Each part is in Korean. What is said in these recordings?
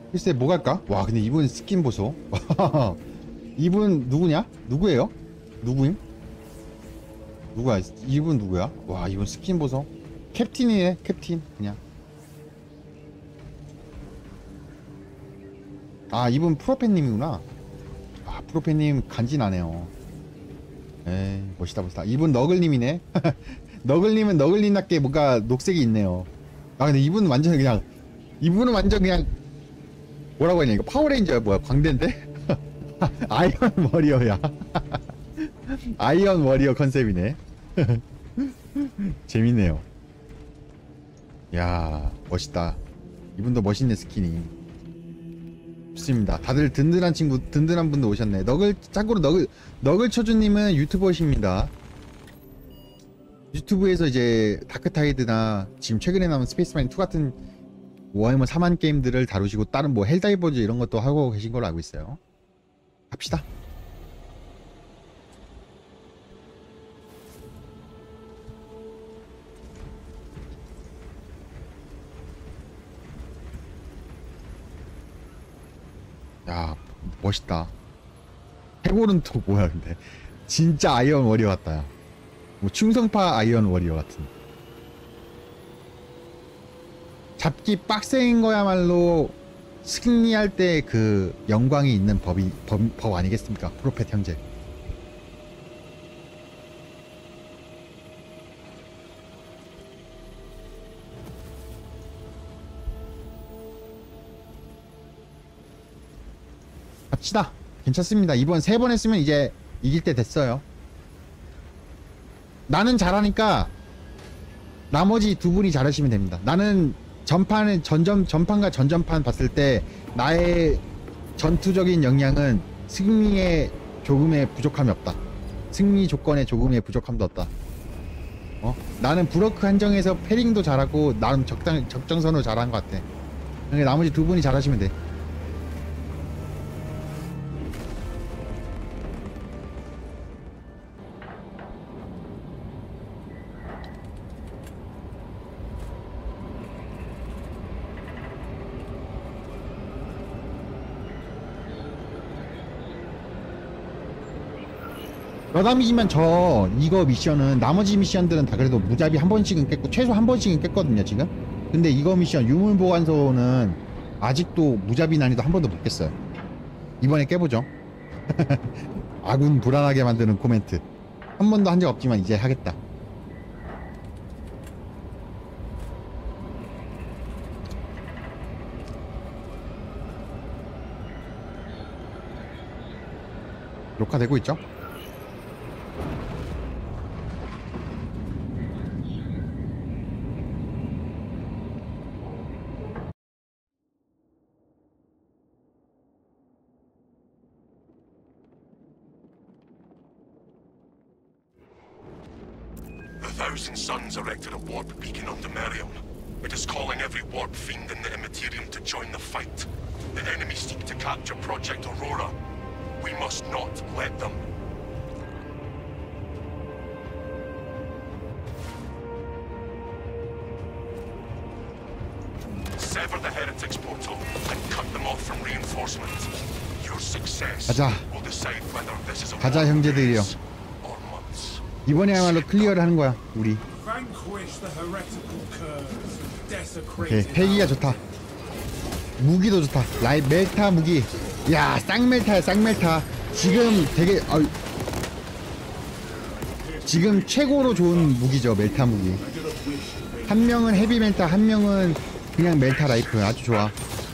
글쎄 뭐 갈까? 와 근데 이분 스킨 보소. 이분 누구냐? 누구예요? 누구임? 누구야? 이분 누구야? 와 이분 스킨 보소. 캡틴이네 캡틴 그냥. 아 이분 프로페님이구나. 아 프로페님 간지나네요. 에이 멋있다 멋있다. 이분 너글님이네. 너글님은 너글님답게 뭔가 녹색이 있네요. 아 근데 이분은 완전 그냥 이분은 완전 그냥 뭐라고 하냐 이거 파워레인저야 뭐야 광대인데? 아이언 워리어야. 아이언 워리어 컨셉이네. 재밌네요. 야 멋있다. 이분도 멋있네 스킨이. 좋습니다. 다들 든든한 친구 든든한 분들 오셨네. 참고로 너글초주님은 유튜버십니다. 유튜브에서 이제 다크타이드나 지금 최근에 나온 스페이스마인 2 같은 워해머 4만 게임들을 다루시고 다른 뭐 헬다이버즈 이런 것도 하고 계신 걸로 알고 있어요. 갑시다. 야 멋있다. 해골은 또 뭐야 근데 진짜 아이언 워리어 같다. 야. 뭐 충성파 아이언 워리어 같은. 잡기 빡센 거야말로 승리할 때 그 영광이 있는 법 아니겠습니까? 프로페트 형제. 갑시다. 괜찮습니다. 이번 3번 했으면 이제 이길 때 됐어요. 나는 잘하니까 나머지 2분이 잘하시면 됩니다. 나는 전판과 전전판 봤을 때 나의 전투적인 역량은 승리에 조금의 부족함이 없다. 승리 조건에 조금의 부족함도 없다. 나는 브로크 한정에서 패링도 잘하고 나름 적정선으로 잘한 것 같아. 그러니까 나머지 2분이 잘하시면 돼. 여담이지만 이거 미션은 나머지 미션들은 다 그래도 무자비 한 번씩은 깼고 최소 한 번씩은 깼거든요 지금. 근데 이거 미션 유물보관소는 아직도 무자비 난이도 한 번도 못 깼어요. 이번에 깨보죠. 아군 불안하게 만드는 코멘트. 한 번도 한 적 없지만 이제 하겠다. 녹화되고 있죠? Thousand Suns erected a warp beacon on Demerium. It is calling every warp fiend in the Immaterium to join the fight. The enemy seek to capture Project Aurora. We must not let them. Sever the Heretics portal and cut them off from reinforcement. Your success 가자. will decide whether this is a 가자, war of 형제들이요. days or months. 이번에야말로 클리어를 하는 거야 우리. 오케이 패기가 좋다. 무기도 좋다. 멜타 무기. 야 쌍멜타야 쌍멜타. 지금 되게 지금 최고로 좋은 무기죠 멜타 무기. 한 명은 헤비 멜타 한 명은 그냥 멜타 라이프. 아주 좋아.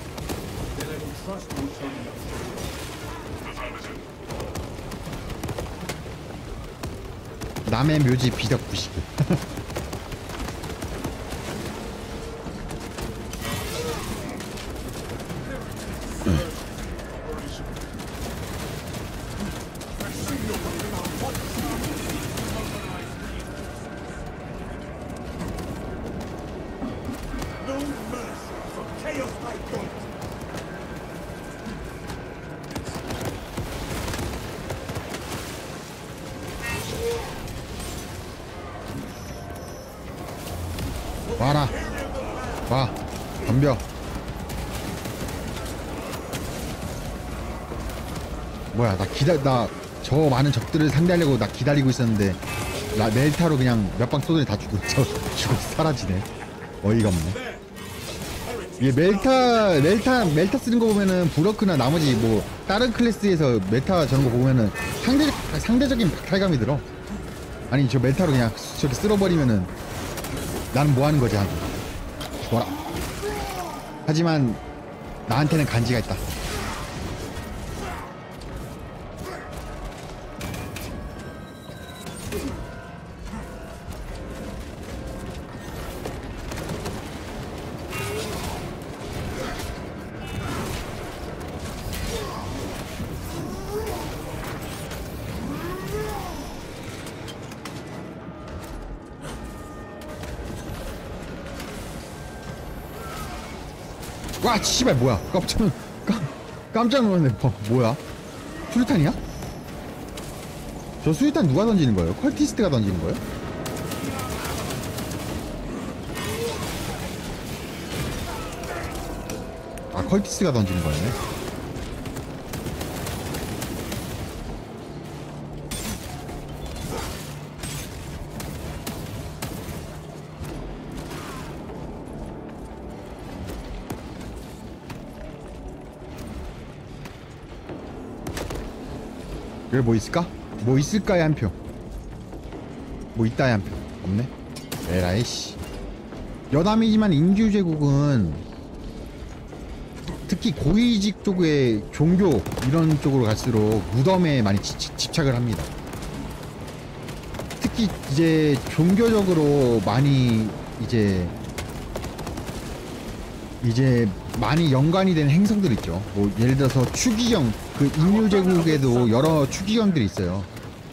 남의 묘지 비적 부시기. 와라. 와 덤벼. 뭐야, 나 저 많은 적들을 상대하려고 나 기다리고 있었는데 나 멜타로 그냥 몇 방 쏘더니 다 죽고 사라지네. 어이가 없네. 이게 멜타 쓰는 거 보면은 브로크나 나머지 뭐 다른 클래스에서 멜타 저런 거 보면은 상대적인 박탈감이 들어. 아니 저 멜타로 그냥 저렇게 쓸어버리면은 나는 뭐 하는 거지 하고. 뭐라. 하지만 나한테는 간지가 있다. 와 씨발 뭐야 깜짝 놀랐네. 뭐야 수류탄이야? 저 수류탄 누가 던지는 거예요? 컬티스트가 던지는 거예요? 아 컬티스트가 던지는 거였네. 여기 뭐 있을까? 뭐 있을까에 한 표. 뭐 있다에 한 표. 없네. 에라이씨. 여담이지만 인규제국은 특히 고위직 쪽의 종교 이런 쪽으로 갈수록 무덤에 많이 집착을 합니다. 특히 이제 종교적으로 많이 이제 많이 연관이 되는 행성들 있죠. 뭐 예를 들어서 추기경, 그 인류제국에도 여러 추기경들이 있어요.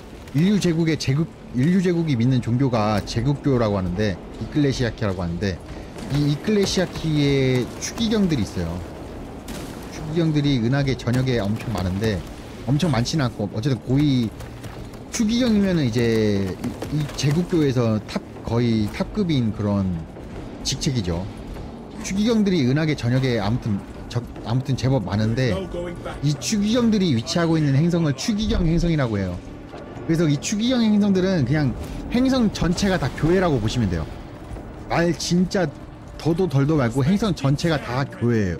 인류제국이 믿는 종교가 제국교라고 하는데, 이클레시아키라고 하는데, 이 이클레시아키에 추기경들이 있어요. 추기경들이 은하계 전역에 엄청 많은데, 엄청 많지는 않고 어쨌든 고위 추기경이면은 이제 이 제국교에서 거의 탑급인 그런 직책이죠. 추기경들이 은하계 전역에 아무튼 제법 많은데, 이 추기경들이 위치하고 있는 행성을 추기경 행성이라고 해요. 그래서 이 추기경 행성들은 그냥 행성 전체가 다 교회라고 보시면 돼요. 말 진짜 더도 덜도 말고 행성 전체가 다 교회예요.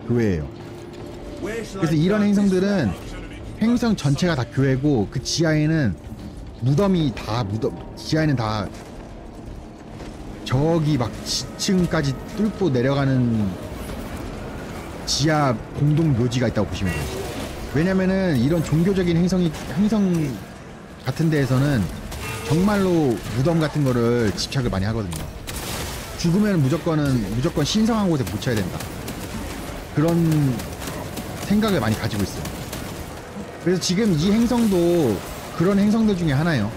그래서 이런 행성들은 행성 전체가 다 교회고, 그 지하에는 지하에는 다 저기 막 지층까지 뚫고 내려가는 지하 공동 묘지가 있다고 보시면 돼요. 왜냐면은 이런 종교적인 행성 같은 데에서는 정말로 무덤 같은 거를 집착을 많이 하거든요. 죽으면 무조건 신성한 곳에 묻혀야 된다. 그런 생각을 많이 가지고 있어요. 그래서 지금 이 행성도 그런 행성들 중에 하나예요.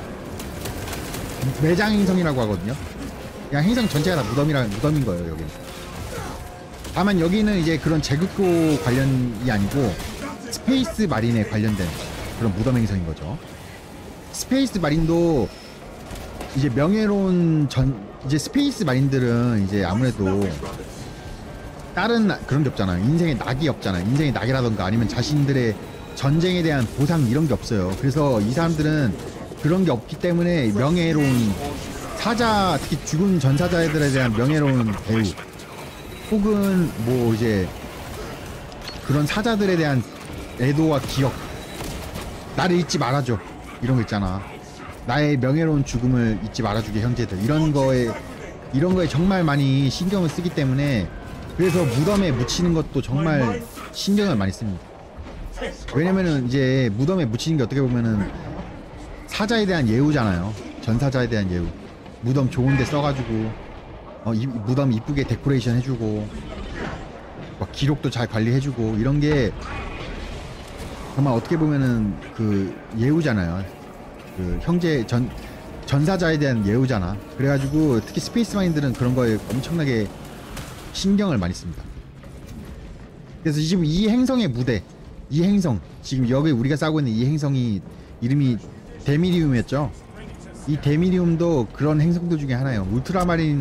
매장 행성이라고 하거든요. 그냥 행성 전체가 다 무덤인 거예요, 여기. 다만 여기는 이제 그런 제국교 관련이 아니고 스페이스 마린에 관련된 그런 무덤 행성인 거죠. 스페이스 마린도 이제 이제 스페이스 마린들은 이제 아무래도 다른 그런 게 없잖아요. 인생에 낙이 없잖아요. 인생의 낙이라던가 아니면 자신들의 전쟁에 대한 보상 이런 게 없어요. 그래서 이 사람들은 그런 게 없기 때문에 명예로운 사자, 특히 죽은 전사자들에 대한 명예로운 대우, 혹은 뭐 이제 그런 사자들에 대한 애도와 기억, 나를 잊지 말아줘, 이런 거 있잖아. 나의 명예로운 죽음을 잊지 말아주게 형제들, 이런 거에 정말 많이 신경을 쓰기 때문에, 그래서 무덤에 묻히는 것도 정말 신경을 많이 씁니다. 왜냐면은 이제 무덤에 묻히는 게 어떻게 보면은 사자에 대한 예우잖아요. 전사자에 대한 예우. 무덤 좋은데 써가지고 무덤 이쁘게 데코레이션 해주고 막 기록도 잘 관리해주고, 이런 게 정말 어떻게 보면은 그 예우잖아요. 그 전사자에 대한 예우잖아. 그래가지고 특히 스페이스 마인들은 그런 거에 엄청나게 신경을 많이 씁니다. 그래서 지금 이 행성의 무대, 이 행성, 지금 여기 우리가 싸우고 있는 이 행성이 이름이 데미리움이었죠. 이 데미리움도 그런 행성들 중에 하나예요. 울트라마린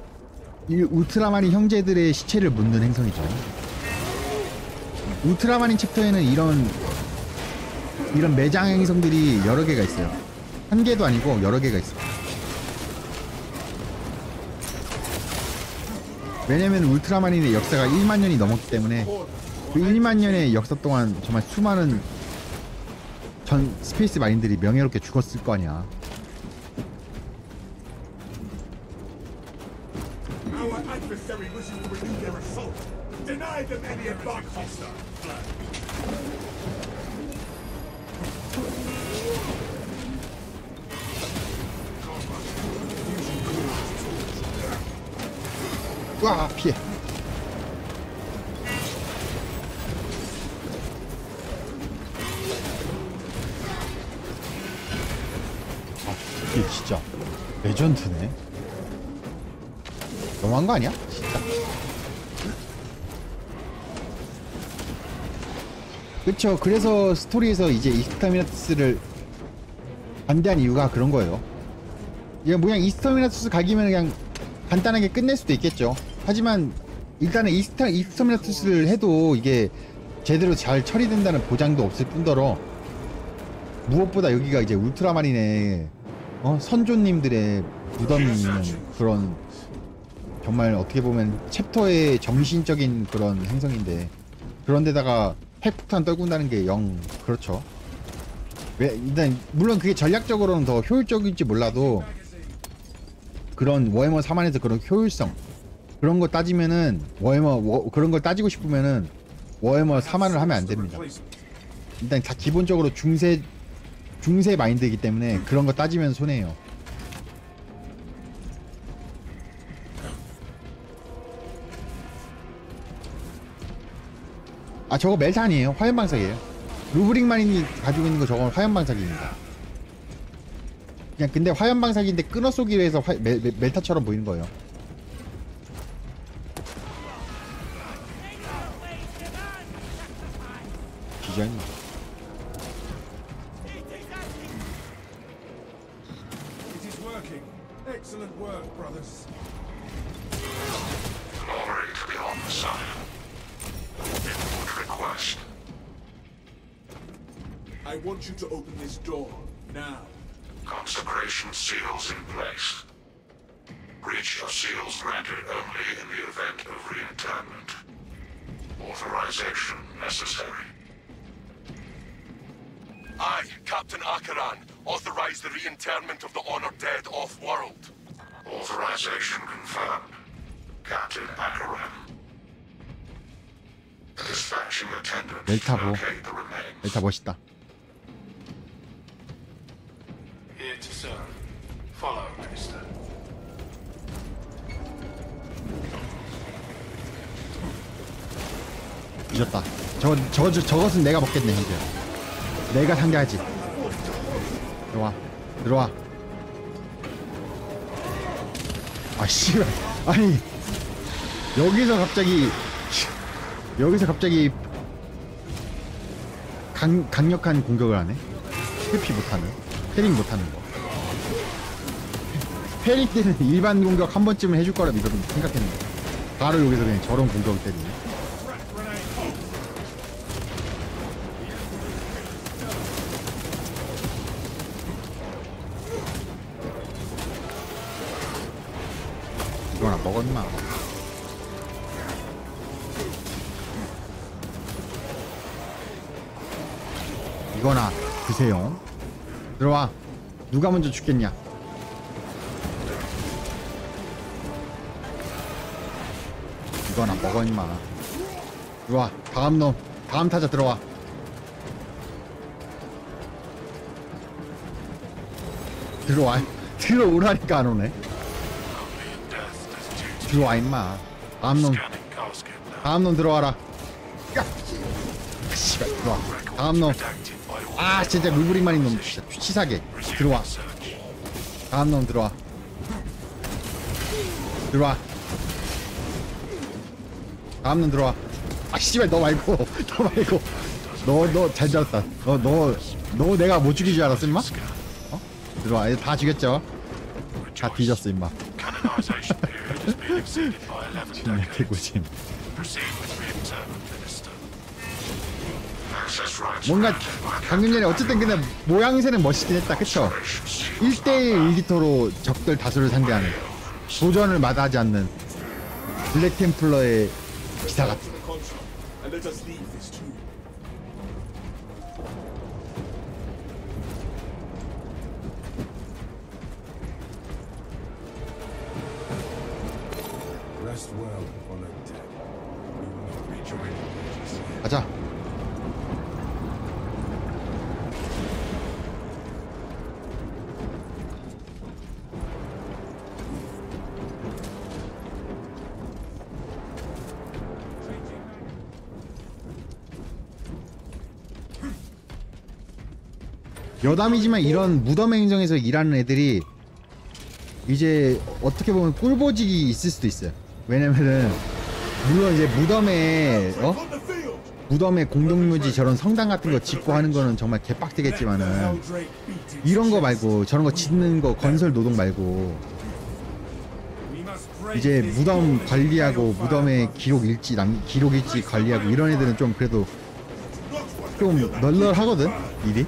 형제들의 시체를 묻는 행성이죠. 울트라마린 챕터에는 이런 이런 매장 행성들이 여러 개가 있어요. 한 개도 아니고 여러 개가 있어요. 왜냐면 울트라마린의 역사가 1만 년이 넘었기 때문에 그 1만 년의 역사 동안 정말 수많은 전 스페이스 마린들이 명예롭게 죽었을 거 아니야. Our adversary wishes to renew their assault. Deny them any advantage. 와, 피해. 아, 이게 진짜 레전드네. 너무한 거 아니야? 진짜. 그쵸. 그래서 스토리에서 이제 이스터미나투스를 반대한 이유가 그런 거예요. 이게 그냥 이스터미나투스 각이면 그냥 간단하게 끝낼 수도 있겠죠. 하지만 일단은 이스터미나투스를 해도 이게 제대로 잘 처리된다는 보장도 없을 뿐더러 무엇보다 여기가 이제 울트라마린의 선조님들의 무덤이 있는 그런 정말 어떻게 보면 챕터의 정신적인 그런 행성인데 그런데다가 핵폭탄 떨군다는 게 영 그렇죠. 왜 일단 물론 그게 전략적으로는 더 효율적일지 몰라도 그런 워해머 4만에서 그런 효율성 그런 거 따지면은 그런 걸 따지고 싶으면은 워해머 4만을 하면 안 됩니다. 일단 다 기본적으로 중세 마인드이기 때문에 그런 거 따지면 손해예요. 아 저거 멜타 아니에요. 화염방사기예요. 루브릭 마린이 가지고 있는 거 저건 화염방사기입니다. 그냥 근데 화염방사기인데 끊어 쏘기로 해서 멜타처럼 보이는 거예요. 디자인. It is working. Excellent work, brothers. Glory to the Omnissiah. Inward request. I want you to open this door now. Consecration seals in place. Breach of seals granted only in the event of reinterment. Authorization necessary. I, Captain Akaran, authorize the reinterment of the honored dead off-world. Authorization confirmed. Captain Akaran. Dispatching attendant to 멜타보. locate the remains. 멜타 멋있다. Here to serve. Follow, Trista. 잊었다. 저것은 내가 먹겠네 현재. 내가 상대하지. 들어와. 아 씨발. 아니 여기서 갑자기 강력한 공격을 하네. 회피 못하는, 패링 못하는 거. 패링 때는 일반 공격 한 번쯤은 해줄 거라 생각했는데 바로 여기서 그냥 저런 공격을 때리네. 이거나 먹어 임마. 이거나 드세요. 들어와. 누가 먼저 죽겠냐. 이거나 먹어 임마. 들어와. 다음 타자 들어와. 들어오라니까 안 오네. 들어와 임마. 다음 놈 들어와라. 야! 씨발 들어와. 다음 놈. 아 진짜 루브릭만인 놈 진짜 치사하게. 들어와. 다음 놈 들어와. 다음 놈 들어와. 아 씨발 너 말고 너 잘 잡았다. 너 내가 못 죽일 줄 알았어 임마? 들어와. 다 죽였죠? 다 뒤졌어 임마. 진짜 개구심. Access 뭔가 방금 전에 어쨌든 근데 모양새는 멋있긴 했다. 그쵸? 1대1 일기토로 적들 다수를 상대하는, 도전을 마다하지 않는 블랙 템플러의 기사 같은. To the console, and let us leave this too. Rest well, honored Ted. We will not rejoin you just yet. 가자. 여담이지만 이런 무덤 행정에서 일하는 애들이 이제 어떻게 보면 꿀보직이 있을 수도 있어요. 왜냐면은 물론 이제 무덤에 On the field! 무덤에 공동묘지 저런 성당 같은 거 짓고 하는 거는 정말 개빡되겠지만은 Eldrake beat it. 이런 거 말고 저런 거 짓는 거 건설 노동 말고 We must break 이제 this 무덤 wall and 관리하고 fail 무덤에 기록 일지 관리하고 이런 애들은 좀 그래도 좀 널널하거든 일이.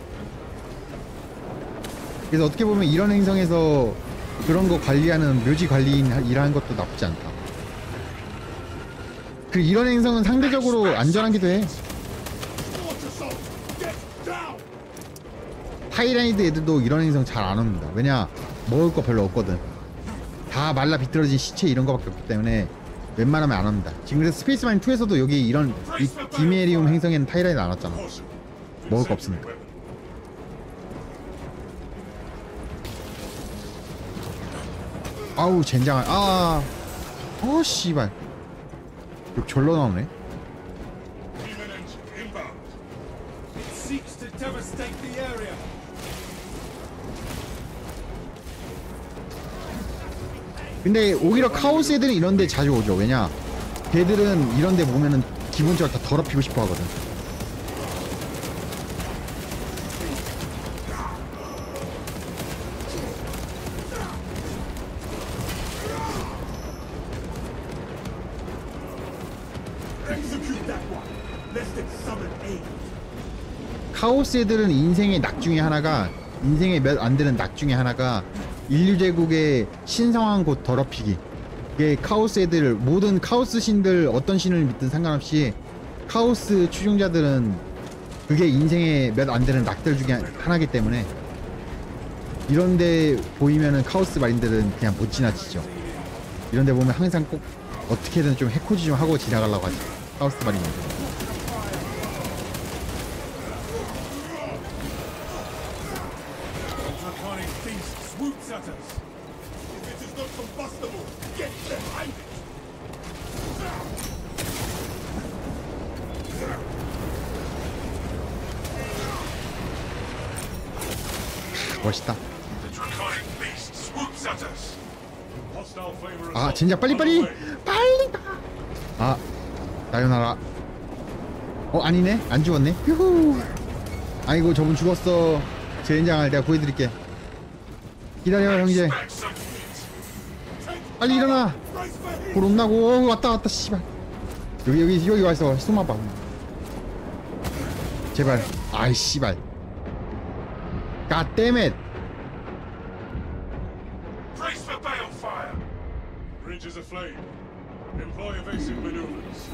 그래서 어떻게 보면 이런 행성에서 그런 거 관리하는 묘지 관리인 일하는 것도 나쁘지 않다. 그리고 이런 행성은 상대적으로 안전하기도 해. Water salt! Get down! 타이라니드 애들도 이런 행성 잘 안 옵니다. 왜냐, 먹을 거 별로 없거든. 다 말라 비틀어진 시체 이런 거밖에 없기 때문에 웬만하면 안 옵니다. 지금 그래서 스페이스마인 2에서도 여기 이런 이 디메리움 행성에는 타이라니드 안 왔잖아. Caution. 먹을 거 없으니까. 아우 젠장할. 씨발 욕 절로 나오네. Demon engine inbound. It seeks to devastate the area. 근데 오히려 카오스 애들은 이런 데 자주 오죠. 왜냐, 걔들은 이런 데 보면은 기본적으로 다 더럽히고 싶어 하거든. Execute that one, lest it summon aid. 카오스 애들은 인생의 낙 중에 하나가, 인생의 몇 안 되는 낙 중에 하나가 인류 제국의 신성한 곳 더럽히기. 이게 카오스 애들, 모든 카오스 신들 어떤 신을 믿든 상관없이 카오스 추종자들은 그게 인생의 몇 안 되는 낙들 중에 하나이기 때문에 이런데 보이면은 카오스 마린들은 그냥 못 지나치죠. 이런데 보면 항상 꼭 어떻게든 좀 해코지 좀 하고 지나가려고 하죠. 카오스 마린들. Draconic beast swoops at us. If it is not combustible, get behind it. 멋있다. The draconic beast swoops at us. Hostile flavor 아 assault. 진짜 빨리 아 나요나라. 아니네, 안 죽었네. 휴후. 아이고 저분 죽었어. 젠장을 내가 구해드릴게. 기다려 형제. 빨리 일어나. 불 온다고. 왔다 씨발. 여기 와있어. 숨만 봐. 제발. 아이 씨발. God damn it. Brace for balefire. Bridge is aflame. Employ evasive maneuvers.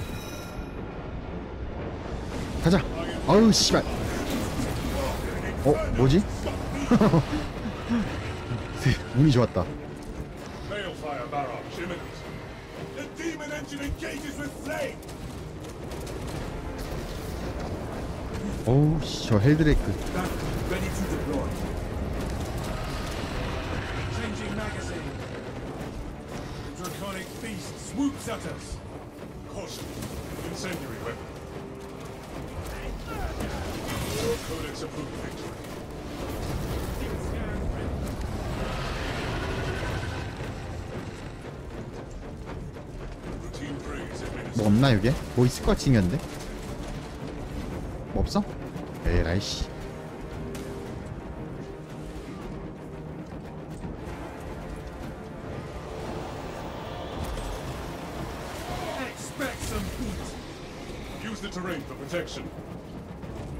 가자. 아유 씨발. 뭐지? 운이 좋았다. Balefire barrage imminent. The demon engine engages with flame. 어우 씨, 저 헬드레이크. Ready to deploy. Changing magazine. The draconic beast swoops at us. Caution. Incendiary weapon. Codex approved victory. Routine praise administered. 뭐 없나 여기에? 뭐 있을 것 같이 생겼는데? 뭐 없어? 에라이 씨. Expect some heat. Use the terrain for protection.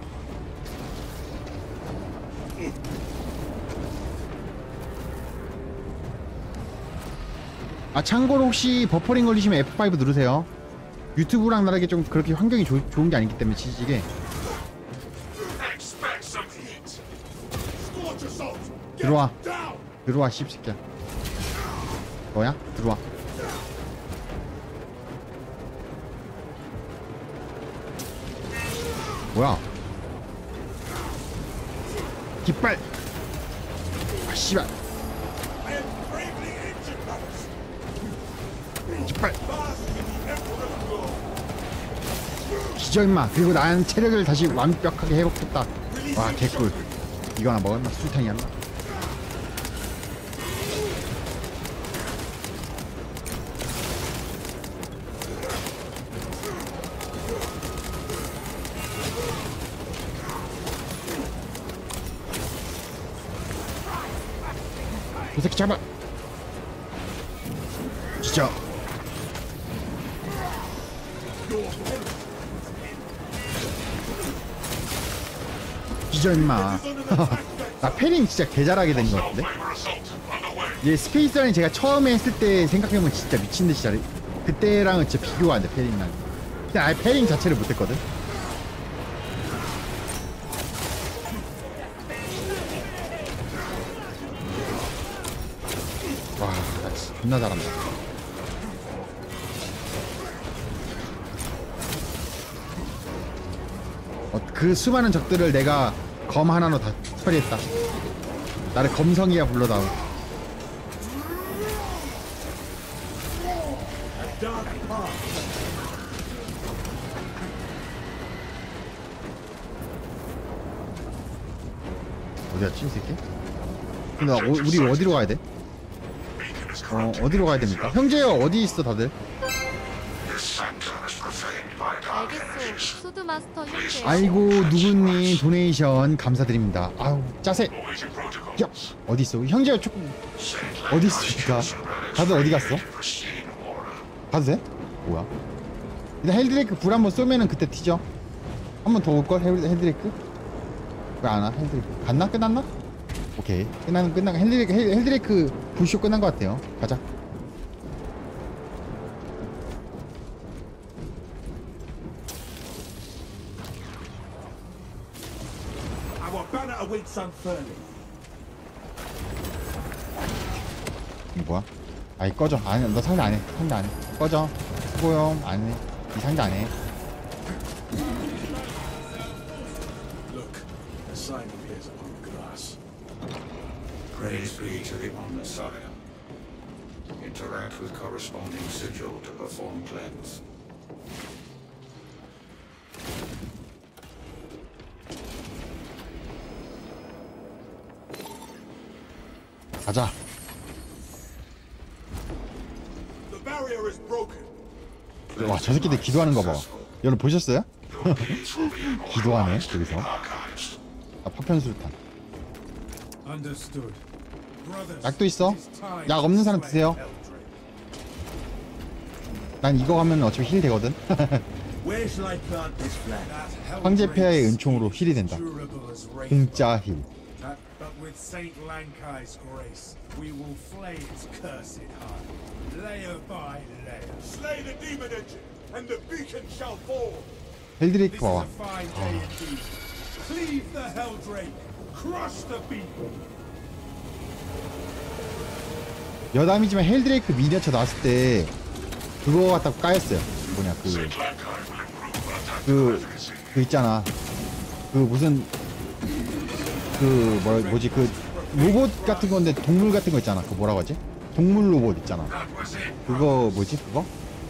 아 참고로 혹시 버퍼링 걸리시면 F5 누르세요. 유튜브랑 다르게 좀 그렇게 환경이 좋은 게 아니기 때문에 지지게. Expect some heat. Scorch assault! Get 들어와. down! 들어와 씹새끼야. 너야? 들어와. 뭐야? 깃발. 아 씨발. I am gravely injured, brothers. 깃발. Bask in the Emperor's glory. 기저 임마. 그리고 난 체력을 다시 완벽하게 회복했다. 와 개꿀. 이거 하나 먹었나? 술탕이 하나? 이 새끼 잡아. 진짜. 기저 임마. 나 패링 진짜 개잘하게 된 것 같은데? Flavor assault underway. 얘 스페이스라인 제가 처음에 했을 때 생각해보면 진짜 미친듯이 잘해. 그때랑은 진짜 비교가 안 돼, 패링랑. 그때 아예 패링 자체를 못했거든? 와, 나 진짜 존나 잘한다. 그 수많은 적들을 내가 검 하나로 다 처리했다. 나를 검성이야 불러다오. Dark path. 어디였지 이 새끼? 근데 우리 어디로 가야 돼? Beacon is corrupted. 어디로 가야 됩니까? 형제요 어디 있어 다들? This center is profaned by dark 알겠소. energies. 소드마스터 형제. 아이고 누구님 도네이션 감사드립니다. 아우 짜세. Awaiting protocols. 야 어디 있어? 형제가 조금 어디 있으니까? 다들 어디 갔어? Pristine order. 가도 돼? 뭐야? 일단 헬드레이크 불 한번 쏘면은 그때 튀죠. 한 번 더 올걸 헬드레이크? 왜 안 와? 헬드레이크 갔나? 끝났나? 오케이 끝난 헬드레이크 불쇼 끝난 것 같아요. 가자. Our banner awaits unfurling. 이게 뭐야? 아이 꺼져. 아니 너 상대 안 해. 상대 안 해. 꺼져. 수고용 안 해. 이 상대 안 해. Look, a sign appears upon the grass. Praise be to the Omnissiah. Interact with corresponding sigil to perform cleanse. 가자. The barrier is broken. 와 저 새끼들 기도하는 거 봐. 여러분 보셨어요? Your deeds will be 기도하네 immortalized in 여기서. archives. 아 파편수류탄. Understood. Brothers, 약도 있어? it is time 약 없는 사람 to slay 드세요. Eldrake. 난 이거 하면 어차피 힐 되거든. Where shall I plant this flag? 황제폐하의 은총으로 힐이 된다. 공짜 힐. But with Saint Lankai's grace, we will flay its cursed heart, layer by layer. Slay the demon engine, and the beacon shall fall. 헬드레이크 This is 봐봐. a fine day indeed. Cleave the Helldrake, crush the beacon. 여담이지만 헬드레이크 미니어처 나왔을 때 그거 갖다 까였어요. 뭐냐 Saint Lankai will improve attack 그 efficacy. 있잖아. 그 무슨 그 뭐지 그 로봇 같은 건데 동물 같은 거 있잖아. 그 뭐라고 하지? 동물 로봇 있잖아. That was it. 그거 뭐지 그거?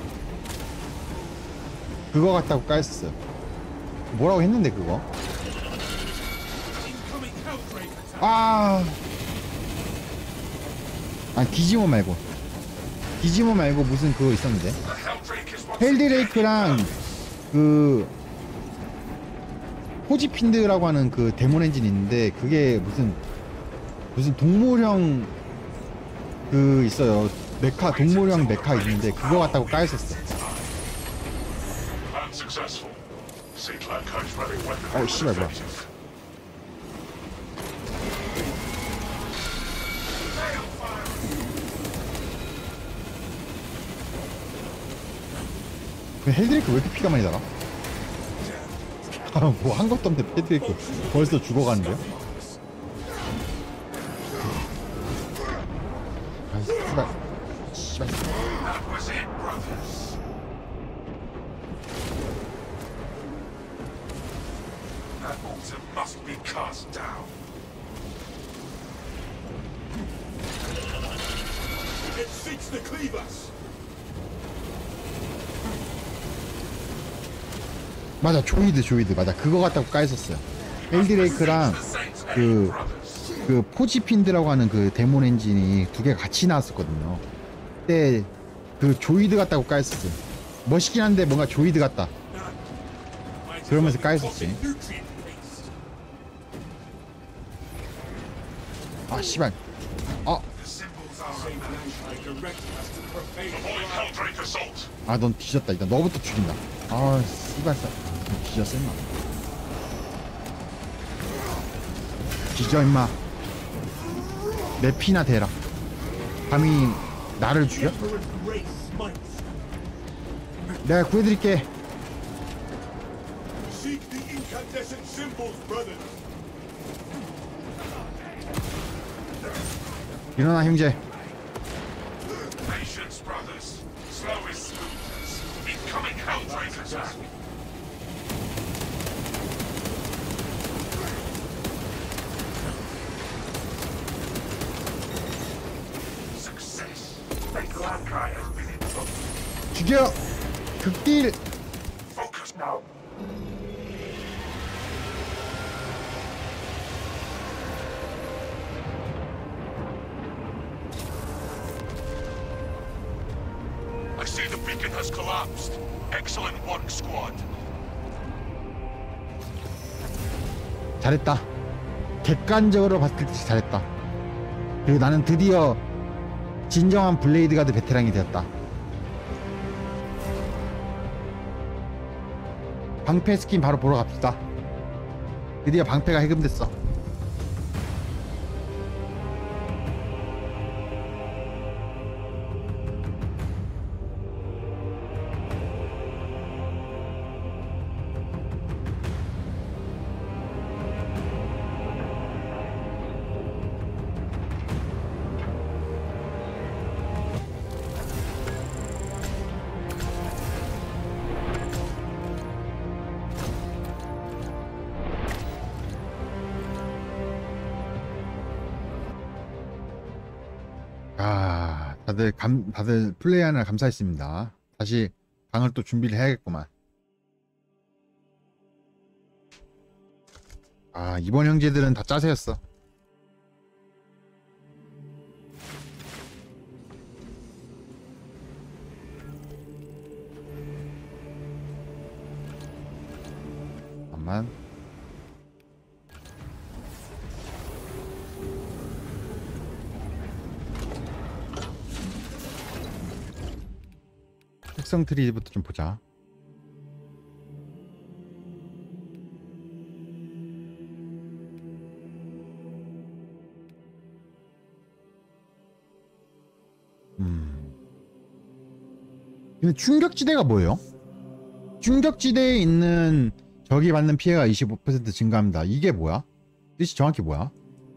그거 갖다고 까였었어요. 뭐라고 했는데 그거? Incoming Helldrake attack. 아, 디지모 말고 무슨 그거 있었는데 The Helldrake is once 헬드레이크랑 그 호지핀드라고 하는 그 데몬 엔진이 있는데 그게 무슨 동물형 그 있어요. 메카 동물형 메카 있는데 그거 갖다고 까였었어. unsuccessful. Saint Lankai's rally weapon Oh, 씨발, 뭐야. effective. 헬드레이크 왜 이렇게 피가 많이 달아? 뭐 한 것도 없는데 헬드레이크 벌써 죽어가는데요? 아 씨발 씨발. That was it, brothers. That altar must be cast down. It seeks to cleave us. 맞아 조이드 맞아 그거 갖다가 까였었어요. 헬드레이크랑 그 포지핀드라고 하는 그 데몬 엔진이 두 개 같이 나왔었거든요. 그때 그 조이드 같다고 까였었어요. 멋있긴 한데 뭔가 조이드 같다 그러면서 까였었지. Nutrient paste. 아 씨발. 아, The symbols are Saint Lankai directed us to profane avoid Helldrake assault. 아 넌 뒤졌다. 일단 너부터 죽인다. 아 씨발싸. 뒤졌어 임마. 뒤져 임마. 내 피나 대라. 감히 나를 죽여? Emperor's grace smites. 내가 구해드릴게. Seek the incandescent symbols, brothers. 일어나 형제. Patience, brothers. Slow is smooth. Incoming Helldrake attack. Success. Saint Lankai has been invoked. 죽여. 극딜. Focus now. I see the beacon has collapsed. Excellent work, squad. 잘했다. 객관적으로 봤을 때 잘했다. 그리고 나는 드디어 진정한 블레이드 가드 베테랑이 되었다. 방패 스킨 바로 보러 갑시다. 드디어 방패가 해금됐어. 아, 다들 플레이하느라 감사했습니다. 다시 방을 또 준비를 해야겠구만. 아, 이번 형제들은 다 짜세였어. 잠깐만. 특성 트리부터 좀 보자. 근데 충격지대가 뭐예요? 충격지대에 있는 적이 받는 피해가 25% 증가합니다. 이게 뭐야? 뜻이 정확히 뭐야?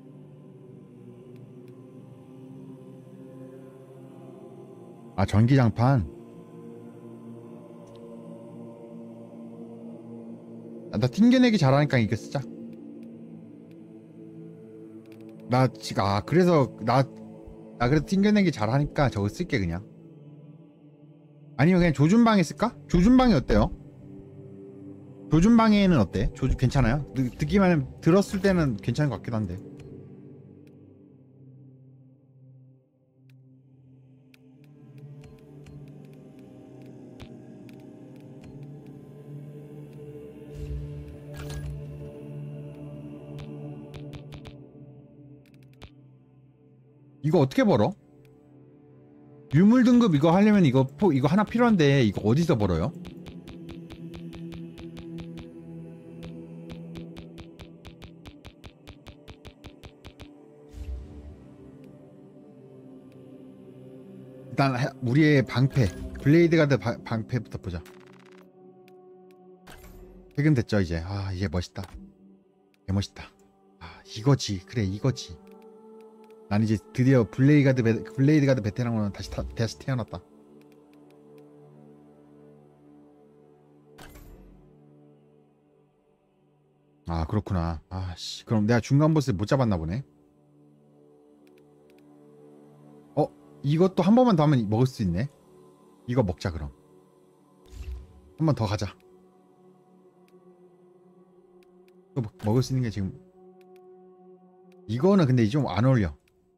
아, 전기장판. 나 튕겨내기 잘하니까 이거 쓰자. 나 지금 그래서 나 그래도 튕겨내기 잘하니까 저거 쓸게 그냥. 아니면 그냥 조준방에 쓸까? 조준방이 어때요? 조준방에는 어때? 괜찮아요? 듣기만 들었을 때는 괜찮은 것 같기도 한데. 이거 어떻게 벌어? 유물 등급 이거 하려면 이거 하나 필요한데 이거 어디서 벌어요? 일단 우리의 방패 블레이드 가드 방패부터 보자. 해금됐죠 이제. 아 이제 멋있다. 개멋있다. 아 이거지. 그래 이거지. 난 이제 드디어 블레이드 가드 베테랑으로 다시 태어났다. 아 그렇구나. 아씨 그럼 내가 중간 보스 못 잡았나 보네. 이것도 한 번만 더 하면 먹을 수 있네. 이거 먹자 그럼. 한 번 더 가자. 또 먹을 수 있는 게 지금 이거는 근데 좀 안 어울려.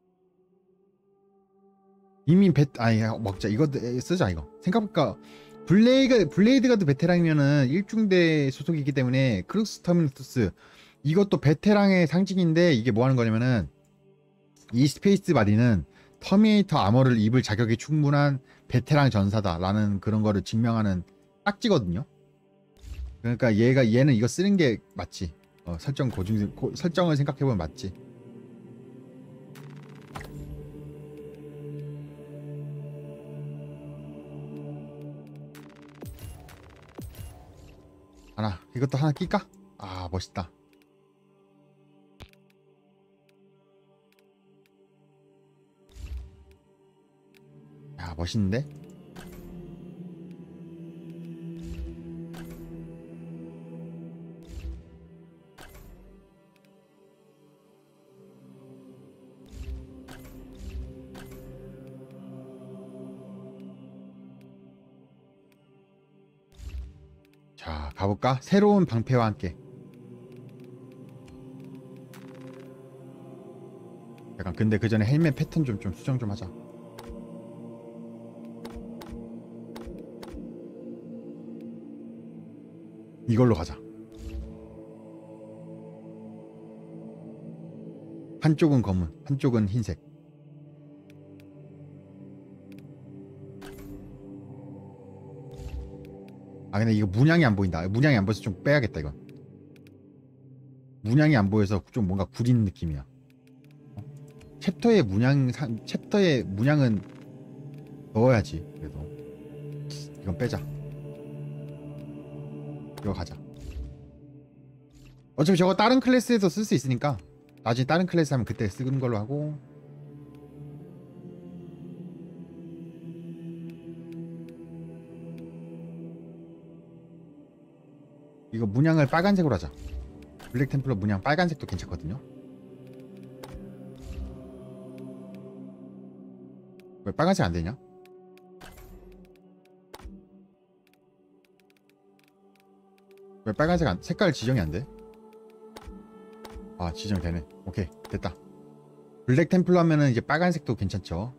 이미 아니 먹자. 이거 쓰자 이거. 생각보다 블레이드 가드 베테랑이면은 1중대 소속이기 때문에 크루스 터미누스 이것도 베테랑의 상징인데 이게 뭐 하는 거냐면은 이 스페이스 바디는 터미네이터 아머를 입을 자격이 충분한 베테랑 전사다라는 그런 거를 증명하는 딱지거든요. 그러니까 얘는 이거 쓰는 게 맞지. 설정을 생각해보면 맞지. 이것도 하나 낄까? 아 멋있다. 야 멋있는데? 자 가볼까? 새로운 방패와 함께. 약간 근데 그 전에 헬멧 패턴 좀 수정 좀 하자. 이걸로 가자. 한쪽은 검은, 한쪽은 흰색. 근데 이거 문양이 안 보인다. 문양이 안 보여서 좀 빼야겠다 이건. 문양이 안 보여서 좀 뭔가 구린 느낌이야. 챕터의 문양은 넣어야지. 그래도 이건 빼자. 이거 가자. 어차피 저거 다른 클래스에서 쓸 수 있으니까 나중에 다른 클래스 하면 그때 쓰는 걸로 하고. 이거 문양을 빨간색으로 하자. 블랙 템플러 문양 빨간색도 괜찮거든요. 왜 빨간색 안 되냐? 왜 빨간색 색깔 지정이 안 돼? 아 지정되네. 오케이 됐다. 블랙 템플러 하면은 이제 빨간색도 괜찮죠.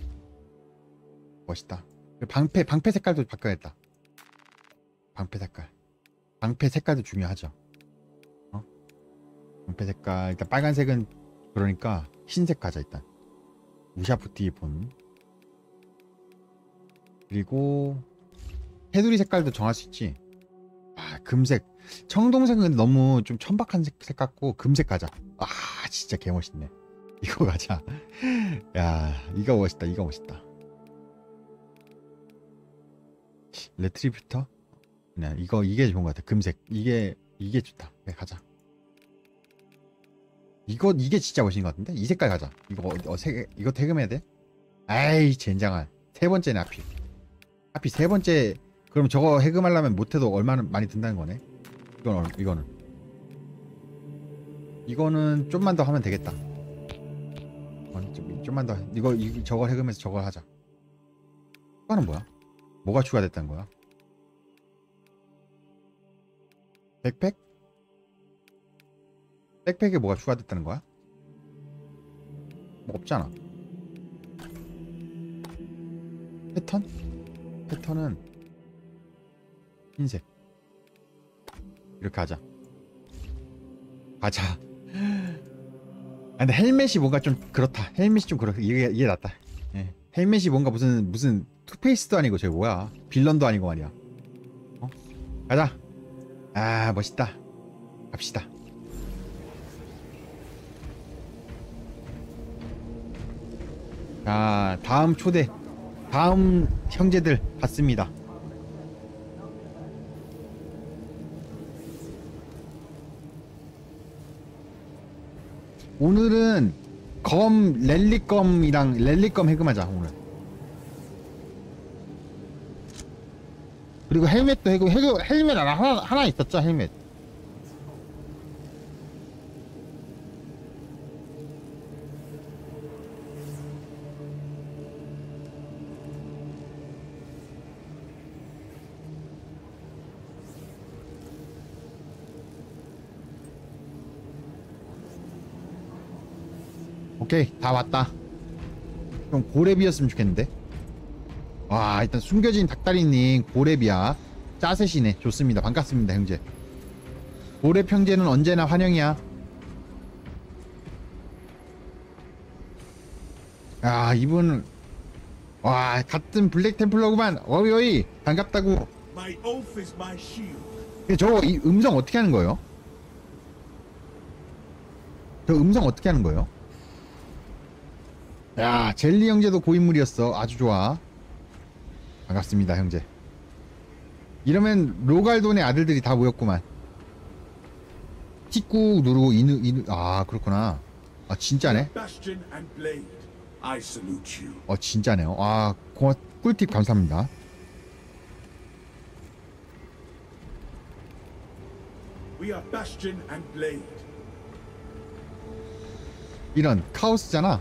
멋있다. 방패 색깔도 바꿔야겠다. 방패 색깔도 중요하죠. 방패 색깔 일단 빨간색은 그러니까 흰색 가자 일단. 우샤프티 본. 그리고 테두리 색깔도 정할 수 있지. 금색. 청동색은 너무 좀 천박한 색 같고 금색 가자. 진짜 개멋있네. 이거 가자. 야 이거 멋있다. 이거 멋있다. 레트리뷰터? 네, 이게 좋은 것 같아. 금색. 이게 좋다. 그래, 가자. 이게 진짜 멋있는 것 같은데? 이 색깔 가자. 이거 태금해야 돼? 아이 젠장한. 세 번째네 하필 세 번째. 그럼 저거 해금하려면 못해도 얼마나 많이 든다는 거네. 이거는 좀만 더 하면 되겠다. 좀만 더. 저거 해금해서 저걸 하자. 추가는 뭐야? 뭐가 추가됐다는 거야? 백팩? 백팩에 뭐가 추가됐다는 거야? 뭐 없잖아. 패턴은 흰색. 이렇게 하자. 근데 헬멧이 뭔가 좀 그렇다. 헬멧이 좀 그렇다. 이게 낫다. 예. 헬멧이 뭔가 무슨 투페이스도 아니고 저게 뭐야? 빌런도 아니고 말이야. 가자. 멋있다. 갑시다. 자, 다음 형제들 봤습니다. 오늘은 랠리검 해금하자 오늘. 그리고 헬멧도 헬멧 하나 있었죠. 헬멧. 오케이, 다 왔다. 좀 고래비였으면 좋겠는데. 와, 일단 숨겨진 닭다리님 고래비야. 짜셋이네. 좋습니다. 반갑습니다, 형제. 고래 평제는 언제나 환영이야. 야, 이분 와, 같은 블랙 템플러구만. 어이 반갑다고. My oath is my shield. 근데 저거 이 음성 어떻게 하는 거예요? 저 음성 어떻게 하는 거예요? 야, 젤리 형제도 고인물이었어. 아주 좋아. 반갑습니다, 형제. 이러면 로갈돈의 아들들이 다 모였구만. T9 누르고 이누 아, 그렇구나. 아, 진짜네. Bastion and Blade, I salute you. 진짜네요. 아, 꿀팁 감사합니다. We are Bastion and Blade. 이런 카오스잖아.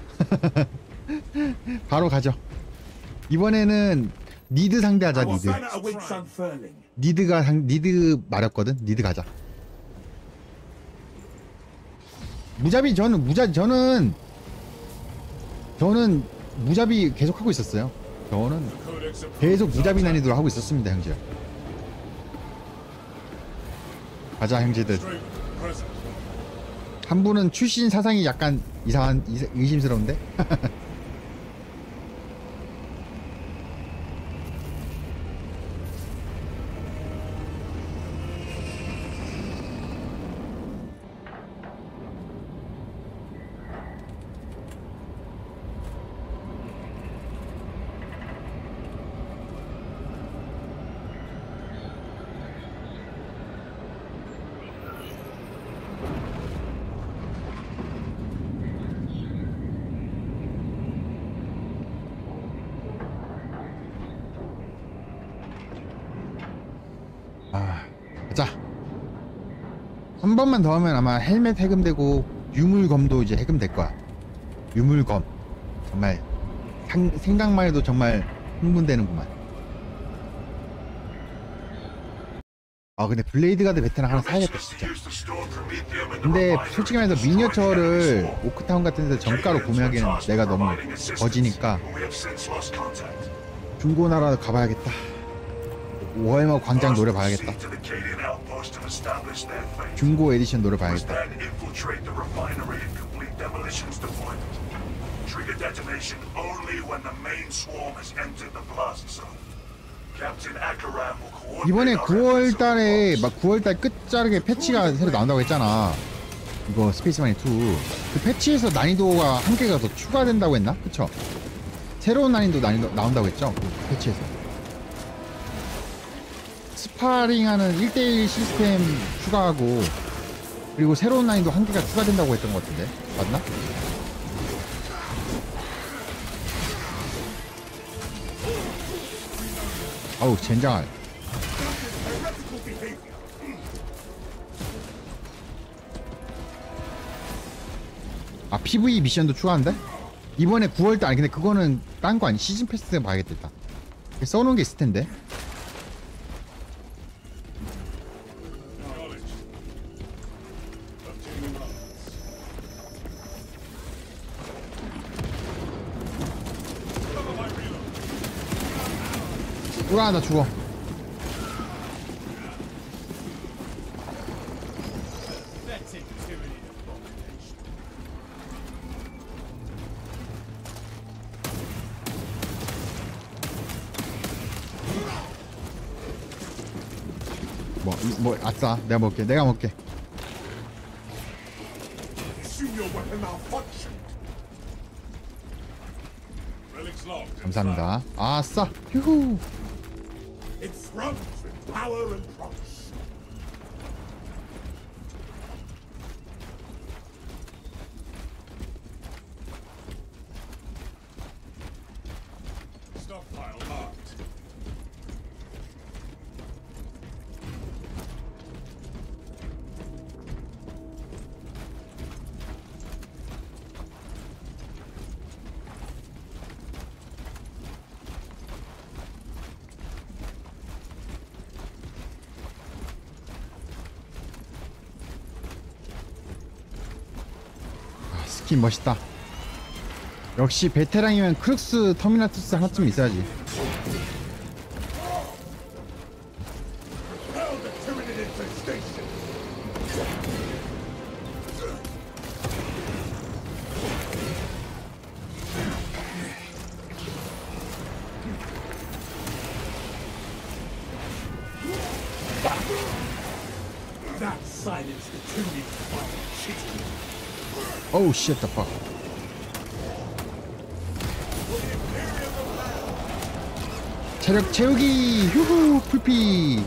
바로 가죠. 이번에는 니드 상대하자. Our 니드. banner awaits unfurling. 니드 말했거든. 니드 가자. 무자비 저는 무자비 계속 하고 있었어요. 저는 계속 무자비 난이도로 하고 있었습니다, 형제. 가자, 형제들. 한 분은 출신 사상이 약간 의심스러운데. 자, 한 번만 더 하면 아마 헬멧 해금되고 유물검도 이제 해금될 거야. 유물검 정말 생각만 해도 정말 흥분되는구만. 아, 근데 블레이드 가드 베테랑 하나 사야겠다 진짜. 근데 솔직히 말해서 미니어처를 오크타운 같은 데서 정가로 구매하기에는 내가 너무 거지니까 중고나라 가봐야겠다. 워해머 광장 노려봐야겠다. 중고 에디션 노려봐야겠다. 이번에 9월달에 막 9월달 끝자락에 패치가 새로 나온다고 했잖아. 이거 스페이스마니 2. 그 패치에서 난이도가 한 개가 더 추가된다고 했나? 그쵸? 새로운 난이도 나온다고 했죠? 그 패치에서. 스파링하는 1대1 시스템 추가하고, 그리고 새로운 난이도 한 개가 추가된다고 했던 것 같은데. 맞나? 아우, 젠장할. 아, PV 미션도 추가한대? 이번에 9월달, 아니 근데 그거는 딴 거 아니, 시즌 패스 때 봐야겠다. 써놓은 게 있을 텐데. 우와, 나 죽어. 아싸, 내가 먹게. 감사합니다. 아싸, 휴후. It thrones with power and promise. 스킨 멋있다. 역시 베테랑이면 크룩스 터미나투스 하나쯤 있어야지. Hell the Tyranid infestation! That silenced the Tyranid fire, shitty. 어우 shit the fuck. 체력 채우기 휴후 풀피.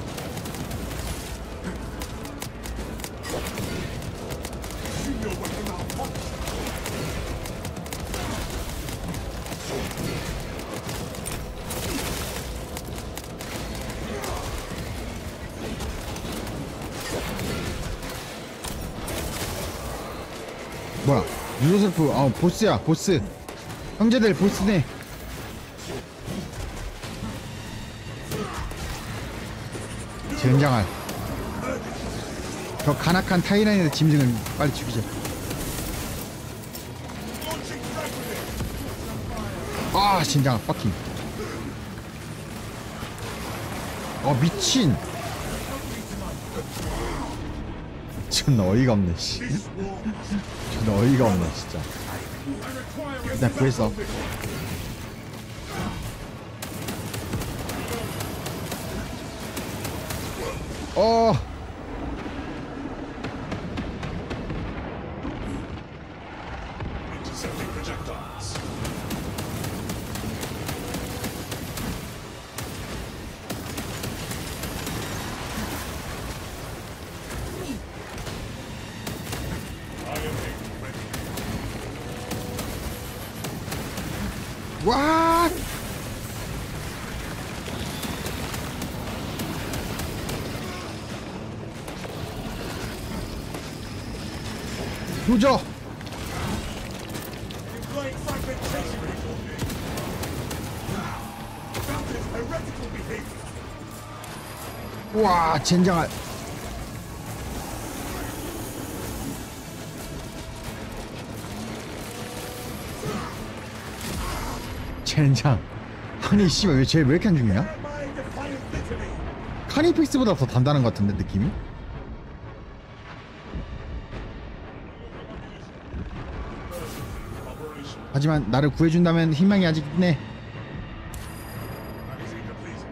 뭐야 유로셀프 보스야 보스. 형제들 보스네. 젠장할 저 간악한 타이란의 짐승을 빨리 죽이자. 아 젠장할 퍼킹. 미친. 존나 어이가 없네 씨. 존나 어이가 없네 진짜. 나 구했어. Intercepting projectiles. 와 도저. Employing fragmentation. That is heretical behavior. 와 젠장할. 젠장. 아니 씨발 왜 이렇게 안 죽냐? My defiant litany. 카니픽스보다 더 단단한 것 같은데 느낌이? 하지만 나를 구해준다면 희망이 아직 있네. Magazine depleted.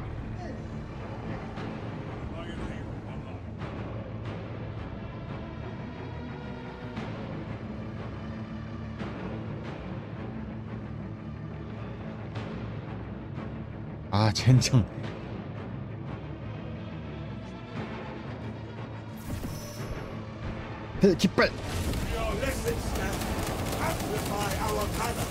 Iron Hero online. 아 젠장. 깃발. Your lessons now. Amplify our power.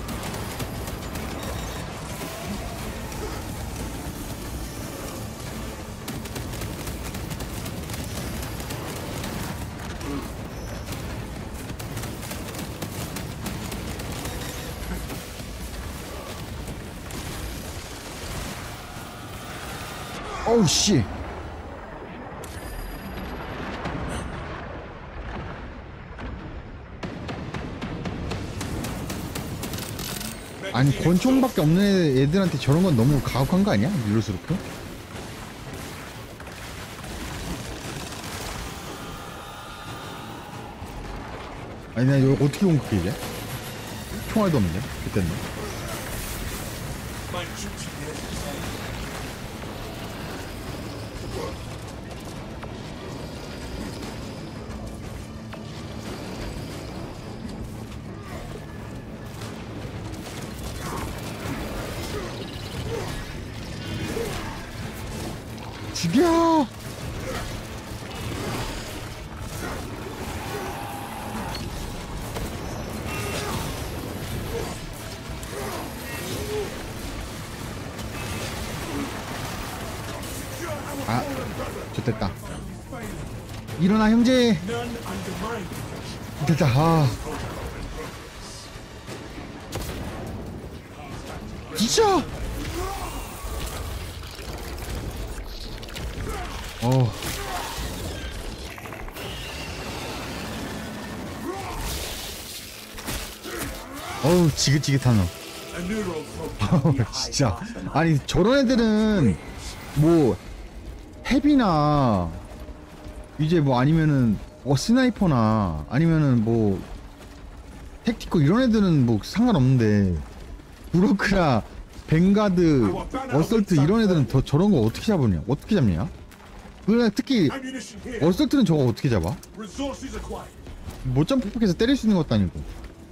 어우 씨. 아니 권총밖에 없는 애들한테 저런 건 너무 가혹한 거 아니야? 릴로스루프? 아니 나 이거 어떻게 공격해 이제? 총알도 없는데? 그때는 My troops here. 죽여! 아, 좋됐다. 일어나 형제. None undermine perfection. 됐다. 아, 진짜. 어우 지긋지긋하노. A neural probe can be 진짜 high 아니 저런 애들은 뭐 헤비나 이제 뭐 아니면은 스나이퍼나 아니면은 뭐 택티커 이런 애들은 뭐 상관없는데 브로크나 벵가드 어설트 이런 애들은 더 저런 거 어떻게 잡으냐? 어떻게 잡냐? 그냥 특히 ammunition here. 어설트는 저거 어떻게 잡아? Resources acquired. 못점 폭폭해서 때릴 수 있는 것도 아니고.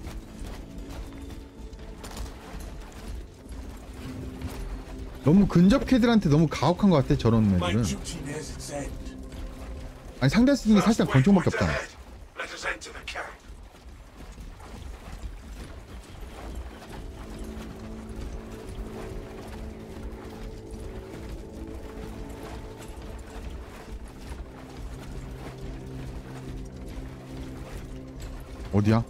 너무 근접 캐들한테 너무 가혹한 것 같아 저런 My 애들은. duty nears its end. 아니 상대할 수 있는 게 사실상 권총밖에 없잖아. Let us enter the camp. 어디야?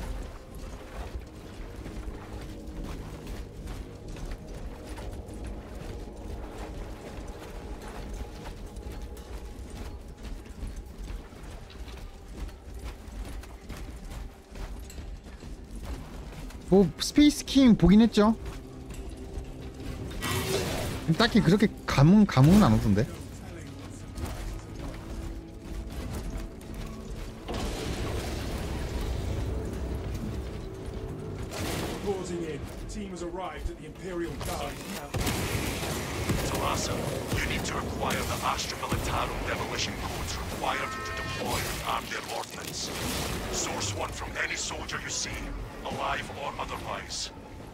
뭐 스페이스 킹 보긴 했죠. 딱히 그렇게 감흥은 안 오던데. Closing in. Team has arrived at the Imperial Guard camp. Talassa, you need to acquire the Astra Militarum demolition codes required to deploy and arm their ordnance. Source one from any soldier you see, alive or otherwise.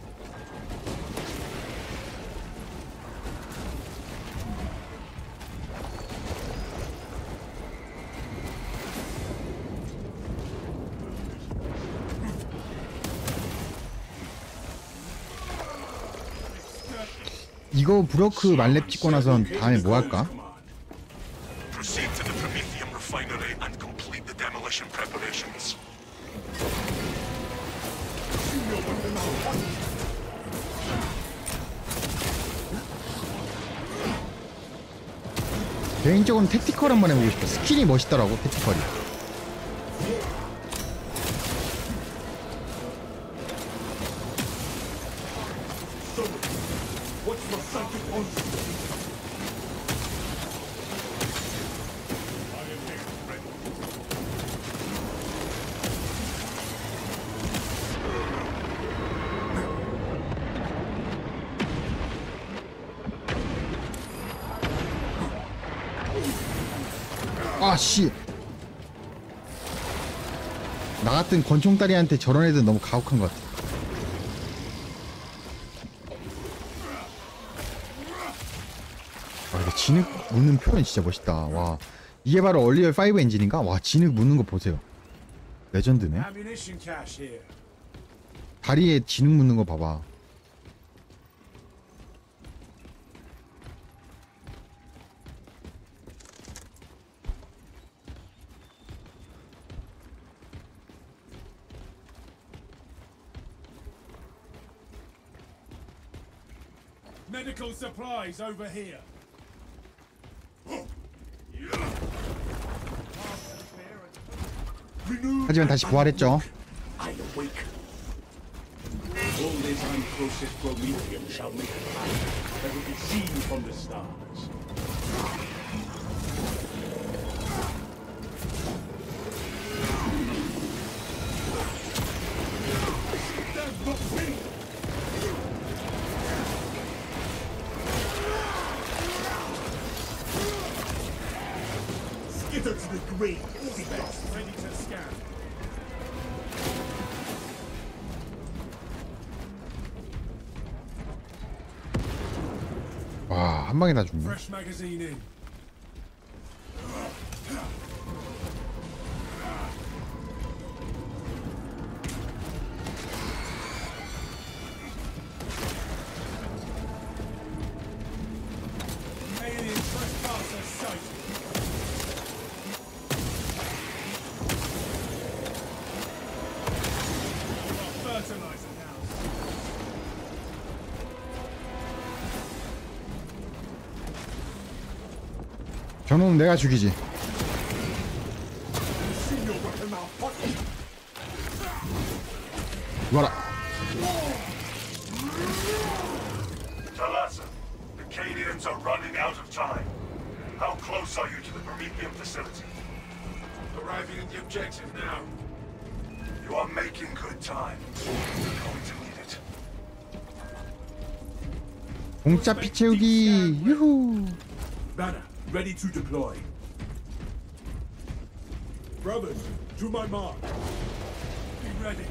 이거 브로크 만렙 찍고 나선 다음에 뭐 할까? Proceed to the Prometheum refinery and complete the demolition preparations. 개인적으로는 택티컬 한번 해보고 싶어. 스킬이 멋있더라고 택티컬이. What's the psychic on? I am here, friend. 아씨. 나 같은 권총다리한테 저런 애들 너무 가혹한 것 같아. 와, 이거 진흙 묻는 표현 진짜 멋있다. 와, 이게 바로 얼리얼 5 엔진인가? 와, 진흙 묻는 거 보세요. 레전드네. Ammunition cache here. 다리에 진흙 묻는 거 봐봐. Medical supplies over here. 하지만 다시 부활했죠. I awake. All this unprocessed Prometheum shall make a light that will be seen from the stars. That's the wind! Skitter to the grave. Specs ready to scan. 와, 한 방에 다 죽네. Fresh magazine in. Alien trespasser sighted. Fertilizer now. 저놈은 내가 죽이지. See your weapon malfunction. 이거라. Talassa, the Cadians are running out of time. How close are you to the Prometheum facility? Arriving at the objective now. You are making good time. You're going to need it. 공짜 피 채우기. 유후. Banner, ready to deploy. Brothers, to my mark. Be ready.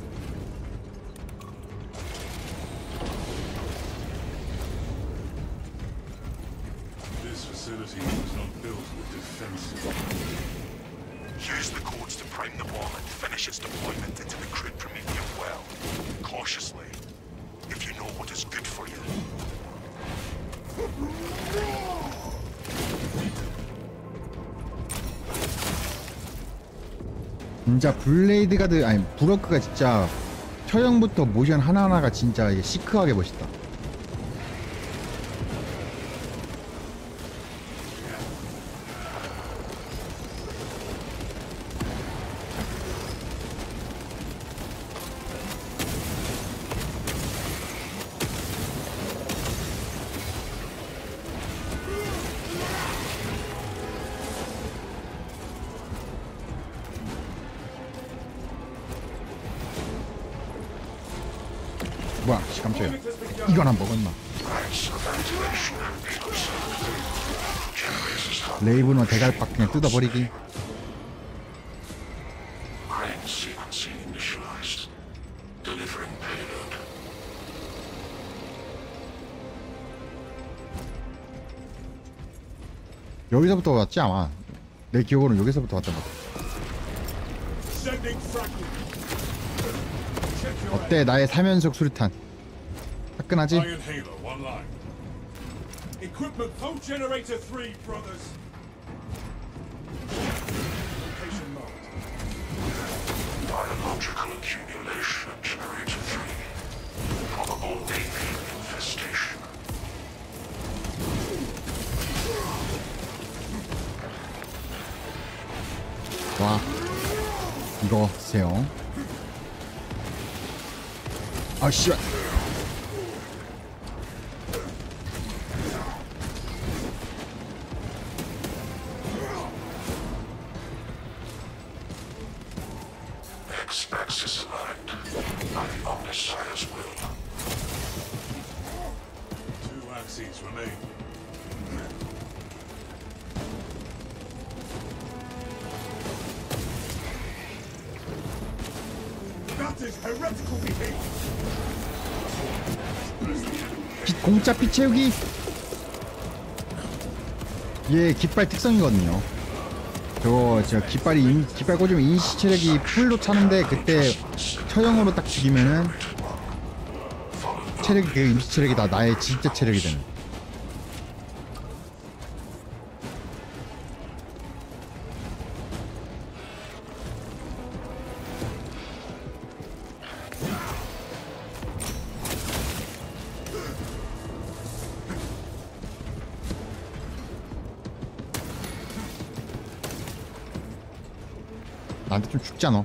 This facility was not built with defensive. Use the codes to prime the bomb and finish its deployment into the crude Prometheum well. Cautiously, if you know what is good for you. 진짜 블레이드 가드 아니 브로크가 진짜 처형부터 모션 하나하나가 진짜 이게 시크하게 멋있다. 뭐야, 씨, 깜짝이야. 이건 안 먹었나? 레이븐은 대갈박 그냥 뜯어버리기. Crane sequencing initialized. Delivering payload. 여기서부터 왔지 아마. 내 기억으로는 여기서부터 왔던 것 같아. Sending fragment. Check your 어때 나의 3연속 수류탄? 화끈하지? Iron Halo, one line. equipment. Code generator 3, brothers. Location marked. Biological accumulation at generator 3. Probable alien infestation. 와, 이거 세요. 아 씨발. X-axis aligned. By the Omnissiah's will. Two axes remain. That is heretical behavior. 공짜 피 채우기. 얘 깃발 특성이거든요. 저 깃발 꽂으면 인시 체력이 풀로 차는데 그때 처형으로 딱 죽이면은 체력이 그 임시 체력이다 나의 진짜 체력이 되는. 나한테 좀 죽잖아.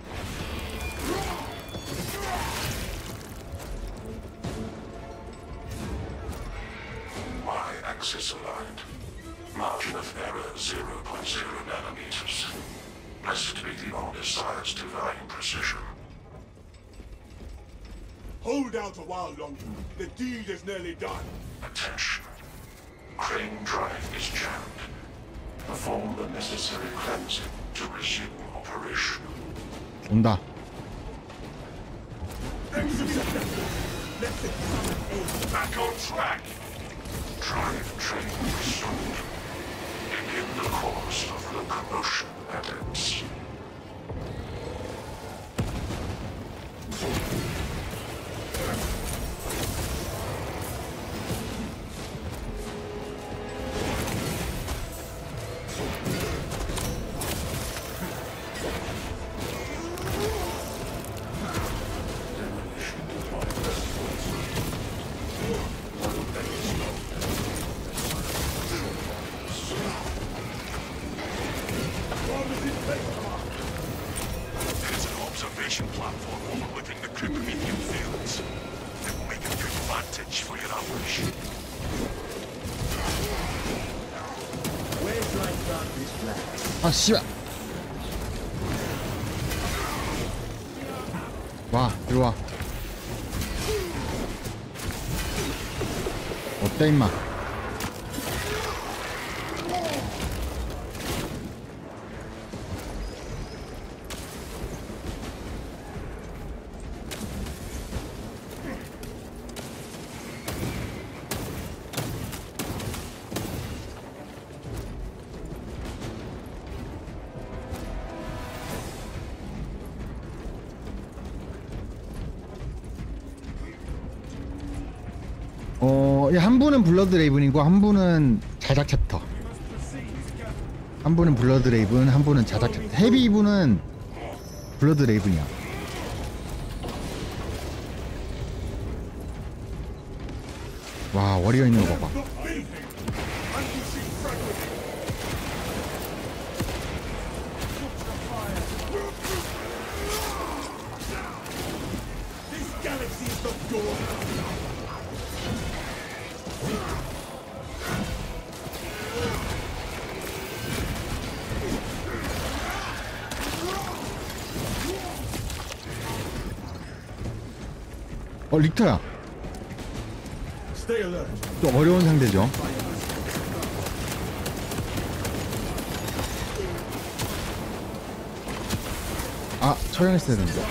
Y-axis aligned. Margin of error 0.0 nanometers. Blessed be the Omnissiah's divine precision. Hold out a while longer. The deed is nearly done. Attention. Crane drive is jammed. Perform the necessary cleansing to resume operation. 온다. Back on track! Drive train restored. Begin the course of locomotion adepts. observation platform overlooking the Cryptomedium fields. It will make a good vantage for your ambush. Where's Lycanthrop's flag? 아 씨발. 와 이리 와. 어때 임마. 한 분은 블러드 레이븐이고 한 분은 자작 챕터. 한 분은 블러드 레이븐, 한 분은 자작 챕터. 헤비 분은 블러드 레이븐이야. 와 워리어 있는 거 봐봐. This galaxy is not yours. 릭터야. Stay alert. 좀 어려운 상대죠. 아 처형했어야 된다.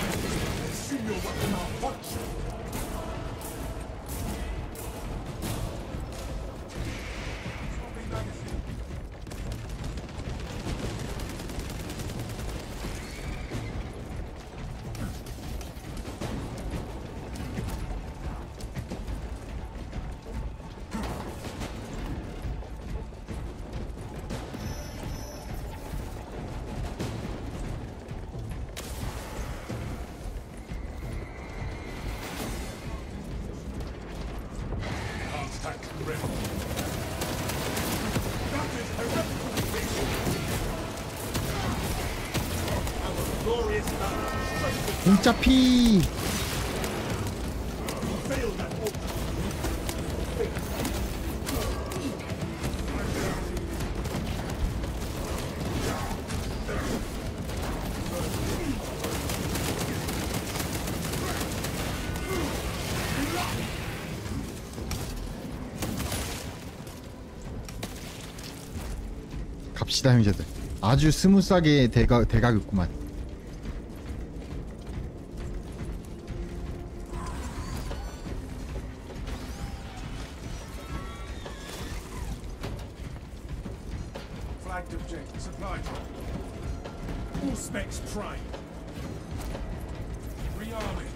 진짜 피. 갑시다 형제들. 아주 스무스하게 대각있구만. Flagged objective supply drop. All specs prime. Rearming.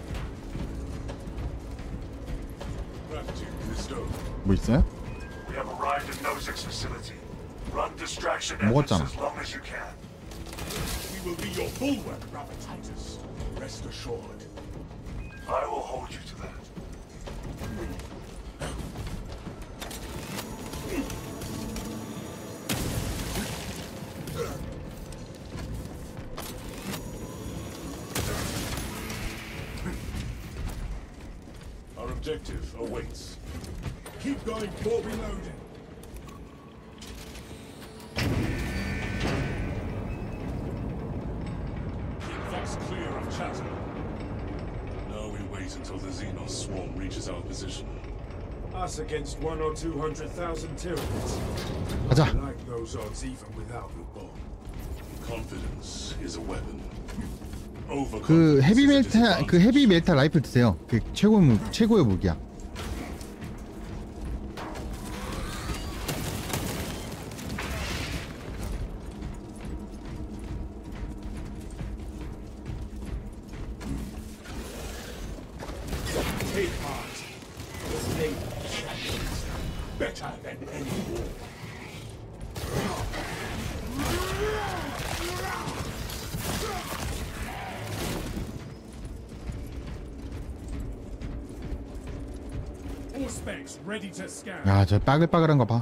Gratitude, Misto. 뭐 있어요? We have arrived at Nozick's facility. Run distraction 먹었잖아. efforts as long as you can. We will be your bulwark, Titus. Rest assured. I will hold you to that. Our objective awaits. Keep going for reloading. Keep Vox clear of chatter. Now we wait until the Xenos swarm reaches our position. Us against 100,000 or 200,000 Tyranids. 가자. I like those odds even without the bomb. Confidence is a weapon. 그 헤비 Overconfidence is a 멜타 disadvantage. 그 헤비 멜타 라이플 드세요. 그 최고의 무기야. Take heart. The name is better than any war. All specs ready to scan. 야, 저 빠글빠글한 거 봐.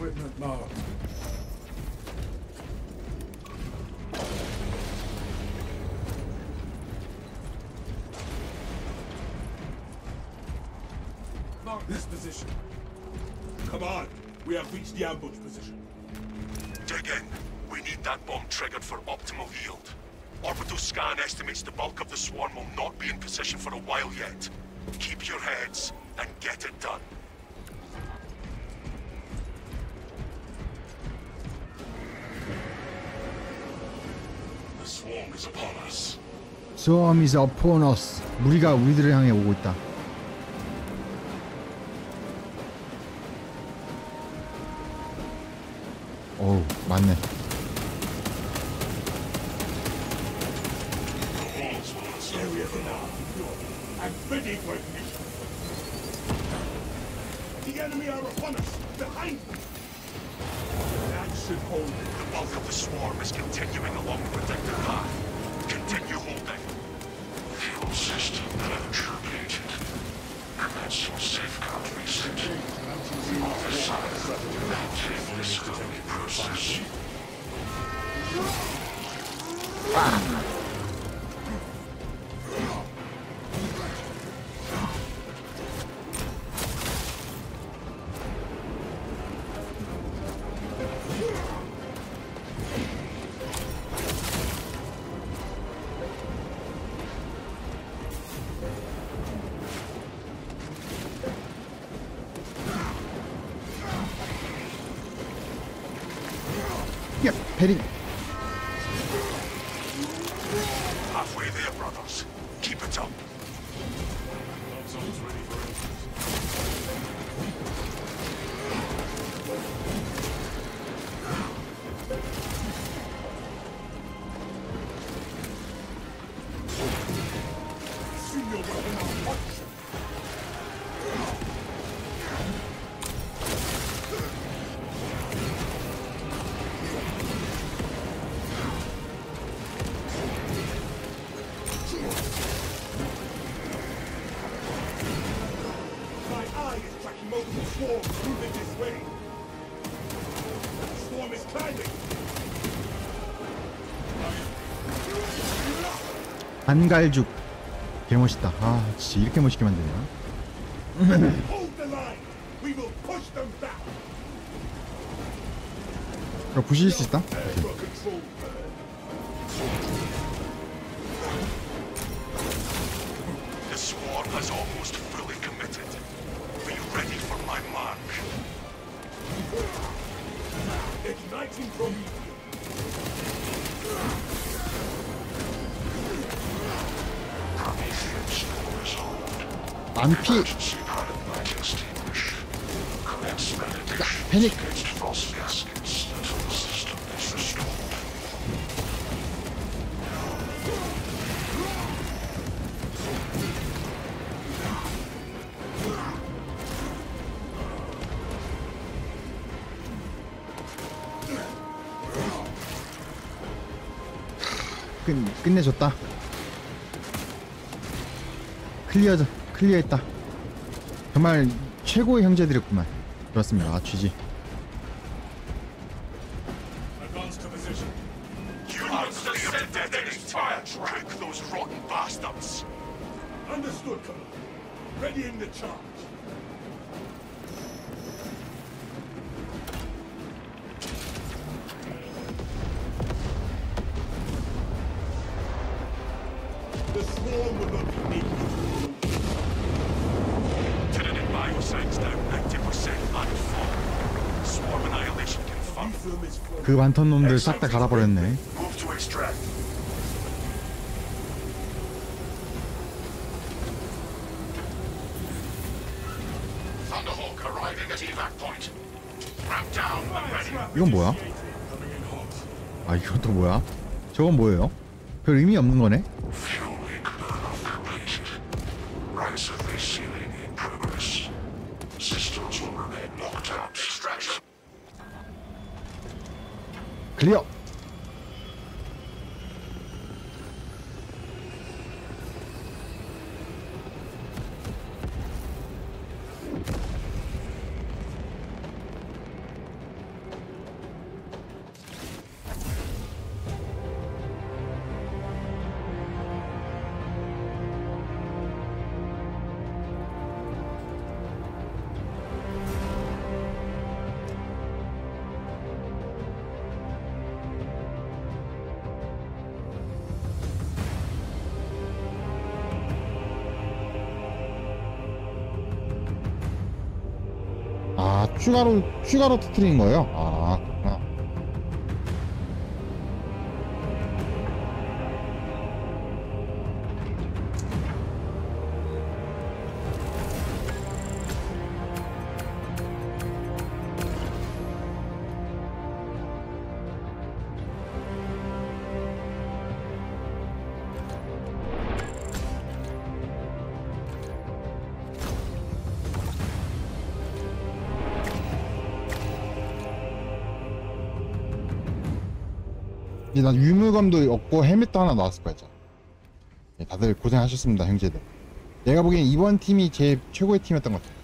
Equipment marked. Mark this position. Come on. We have reached the ambush position. Dig in. We need that bomb triggered for optimal yield. Orbital scan estimates the bulk of the swarm will not be in position for a while yet. Keep your heads and get it done. The swarm is upon us. Swarm is upon us. 무리가 우리들을 향해 오고 있다. 어우, 맞네. Area now. I'm ready for ignition. The enemy are upon us. Behind me. That should hold it. The bulk of the swarm is continuing along the predicted path. Continue holding. Fuel system penetrated. Commencing safeguard reset. Other side. Maintain discovery process. 야, 베리. Halfway there, brothers. Keep it up. Zone's ready for entrance. Senior weapon on watch. My eye is tracking multiple swarms moving this way. The swarm is climbing. 안갈죽. 개멋있다. 아, 진짜 이렇게 멋있게 만드냐? Hold the line. We will push them back. 이거 부실 수 있다? For control. The swarm has almost fully committed. Be ready for my mark. Igniting Prometheus. Promethean store is hold. 안피. Emergency pilot light extinguished. Commence meditation 패닉. against false gaskets until the system is restored. 끝내줬다. 클리어했다. 정말 최고의 형제들이었구만. 그렇습니다. GG. Advance to position. Units clear to detonate. Cook those rotten bastards. Understood, Commander. Readying the charge. The swarm will not be needed. Tyranid bioscience down 90% and fall. Swarm annihilation confirmed. Ephraim is close. 그 많던 놈들 싹 다 갈아버렸네. Move to extract. Thunderhawk arriving at evac point. Ramp down and ready. 이건 뭐야? 아, 이건 또 뭐야? 저건 뭐예요? 별 의미 없는 거네? Fuel leak burn-off completed. Rise of resealing in progress. Systems will remain locked out. Extraction. 클리어. 아, 추가로 터뜨린 거예요? 아, 그렇구나. 이제 난 유물검도 얻고 헬멧도 하나 나왔을 거야, 이제. 네, 다들 고생하셨습니다, 형제들. 내가 보기엔 이번 팀이 제 최고의 팀이었던 것 같아.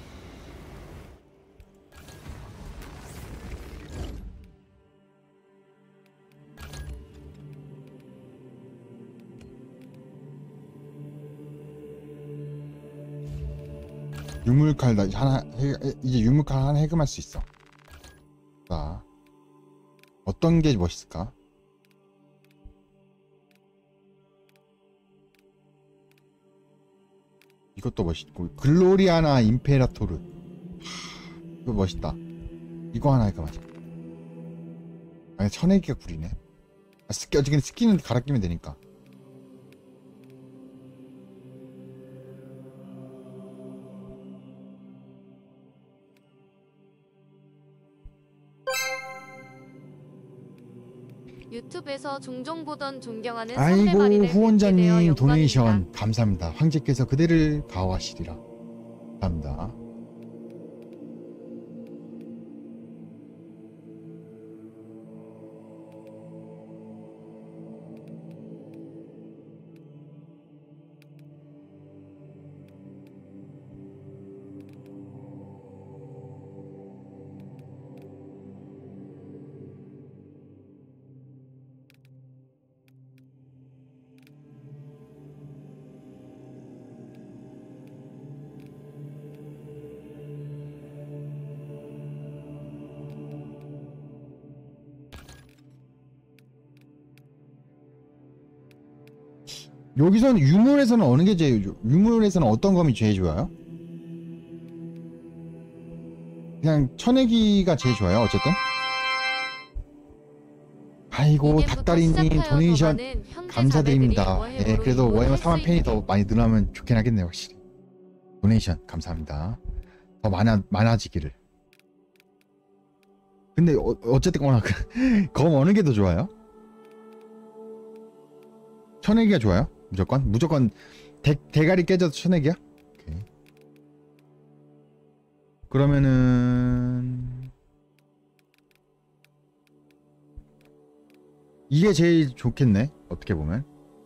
유물칼 나 하나 이제 유물칼 하나 해금할 수 있어. 자, 어떤 게 멋있을까? 이것도 멋있고, 글로리아나 임페라토르. 이거 멋있다. 이거 하나 해금하자. 아니, 천혜기가 구리네. 아, 어쨌든 스킨은 갈아 끼면 되니까. 유튜브에서 종종 보던 존경하는 아이고, 선배 말이를 뵙게 되어 후원자님 영광입니다. 도네이션 감사합니다. 황제께서 그대를 가호하시리라. 감사합니다. 여기서는 유물에서는 어느 게 제일 유물에서는 어떤 검이 제일 좋아요? 그냥 천혜기가 제일 좋아요. 어쨌든. 아이고, 닭다리님 도네이션 감사드립니다. 예, 그래도 워해머 4만 팬이 더 많이 늘어나면 좋긴 하겠네요, 확실히. 도네이션 감사합니다. 더 많아지기를. 근데 어쨌든 검 어느 게 더 좋아요? 천혜기가 좋아요? 무조건 대가리 깨져도 천혜기야? 오케이. 그러면은 이게 제일 좋겠네, 어떻게 보면.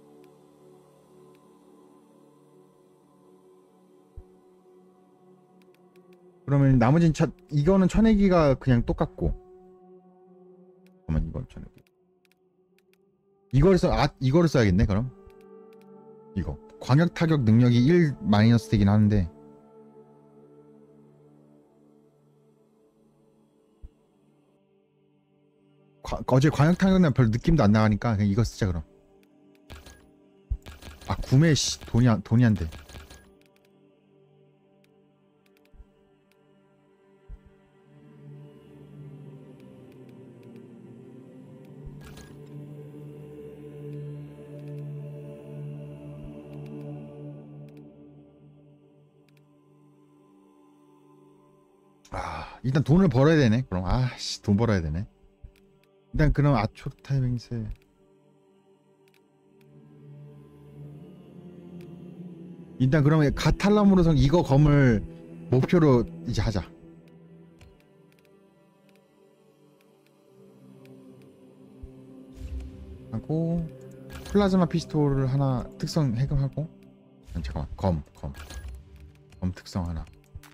그러면 나머지는 이거는 천혜기가 그냥 똑같고. 잠깐만, 이건 천혜기. 이거를 써야겠네. 그럼 이거 광역 타격 능력이 1 마이너스 되긴 하는데, 어제 광역 타격은 별 느낌도 안 나가니까 그냥 이거 쓰자. 그럼 아, 구매 돈이 안 돼. 아, 일단 돈을 벌어야 되네. 그럼 아씨, 돈 벌어야 되네. 일단 그럼 아초 타이밍세. 일단 그러면 가탈람으로선 이거 검을 목표로 이제 하자. 하고 플라즈마 피스톨을 하나 특성 해금하고. 잠깐만, 검 특성 하나.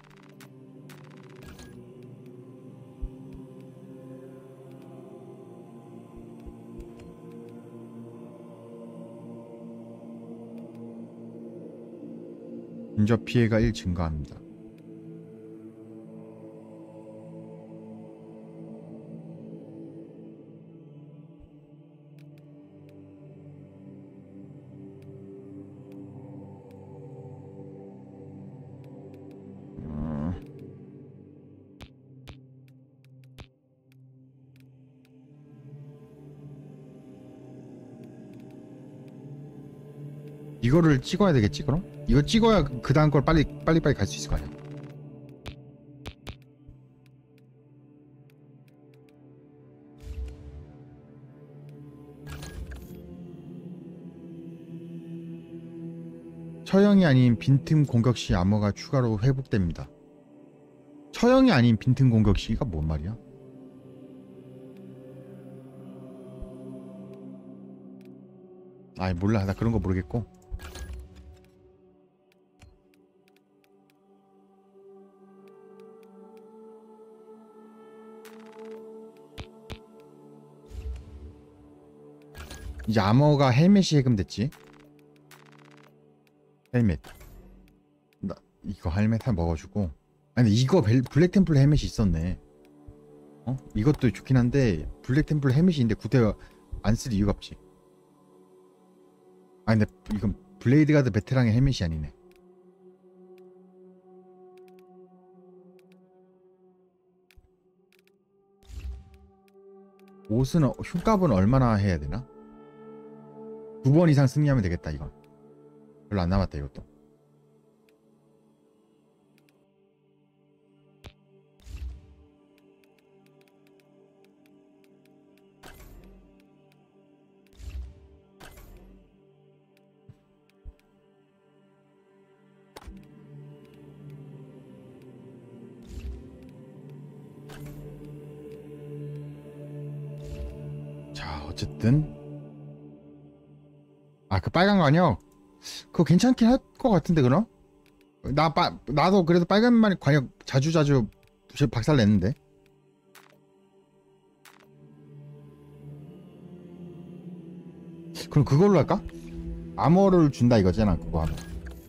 인접 피해가 1 증가합니다. 이거를 찍어야 되겠지 그럼? 이거 찍어야 그 다음 걸 빨리 갈 수 있을 거 아니야. 처형이 아닌 빈틈 공격 시 암호가 추가로 회복됩니다. 처형이 아닌 빈틈 공격 시가 뭔 말이야? 아이 몰라, 나 그런 거 모르겠고. 이제 암호가 헬멧이 해금됐지. 헬멧. 나 이거 헬멧 하나 먹어주고. 아니 이거 블랙 템플 헬멧이 있었네. 어? 이것도 좋긴 한데 블랙 템플 헬멧이 있는데 구대 안 쓸 이유가 없지. 아니 근데 이건 블레이드 가드 베테랑의 헬멧이 아니네. 옷은 흉값은 얼마나 해야 되나? 2번 이상 승리하면 되겠다. 이건 별로 안 남았다 이것도. 자 어쨌든 그 빨간 거 아니야? 그거 괜찮긴 할 것 같은데 그럼? 나도 그래도 빨간만이 관역 자주 박살 냈는데. 그럼 그걸로 할까? 암호를 준다 이거잖아 그거 하면.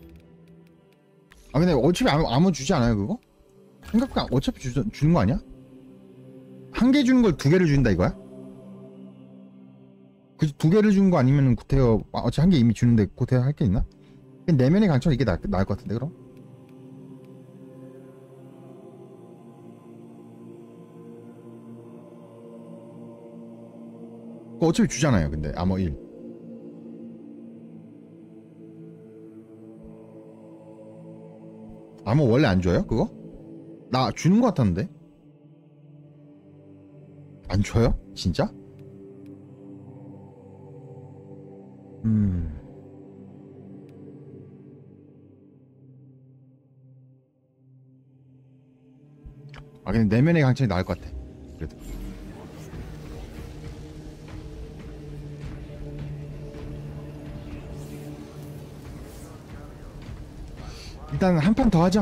근데 어차피 암호 주지 않아요 그거? 생각보다 어차피 주는 거 아니야? 한 개 주는 걸 2개를 준다 이거야? 그 2개를 준 거 아니면은 구태여 어차피 한 개 이미 주는데 구태여 할 게 있나? 내면의 강철 이게 나을 것 같은데 그럼? 그거 어차피 주잖아요 근데 암호 1. 암호 원래 안 줘요 그거? 나 주는 것 같았는데? 안 줘요? 진짜? 근데 내면의 강철이 나을 것 같아 그래도. 일단 한 판 더 하자.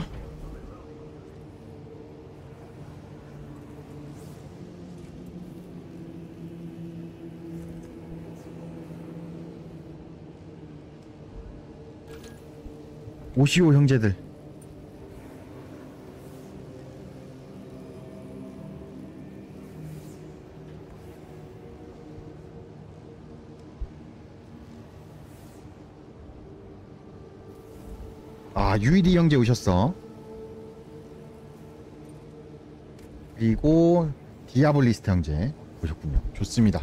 오시오 형제들. 유이리 형제 오셨어. 그리고 디아블리스트 형제 오셨군요. 좋습니다.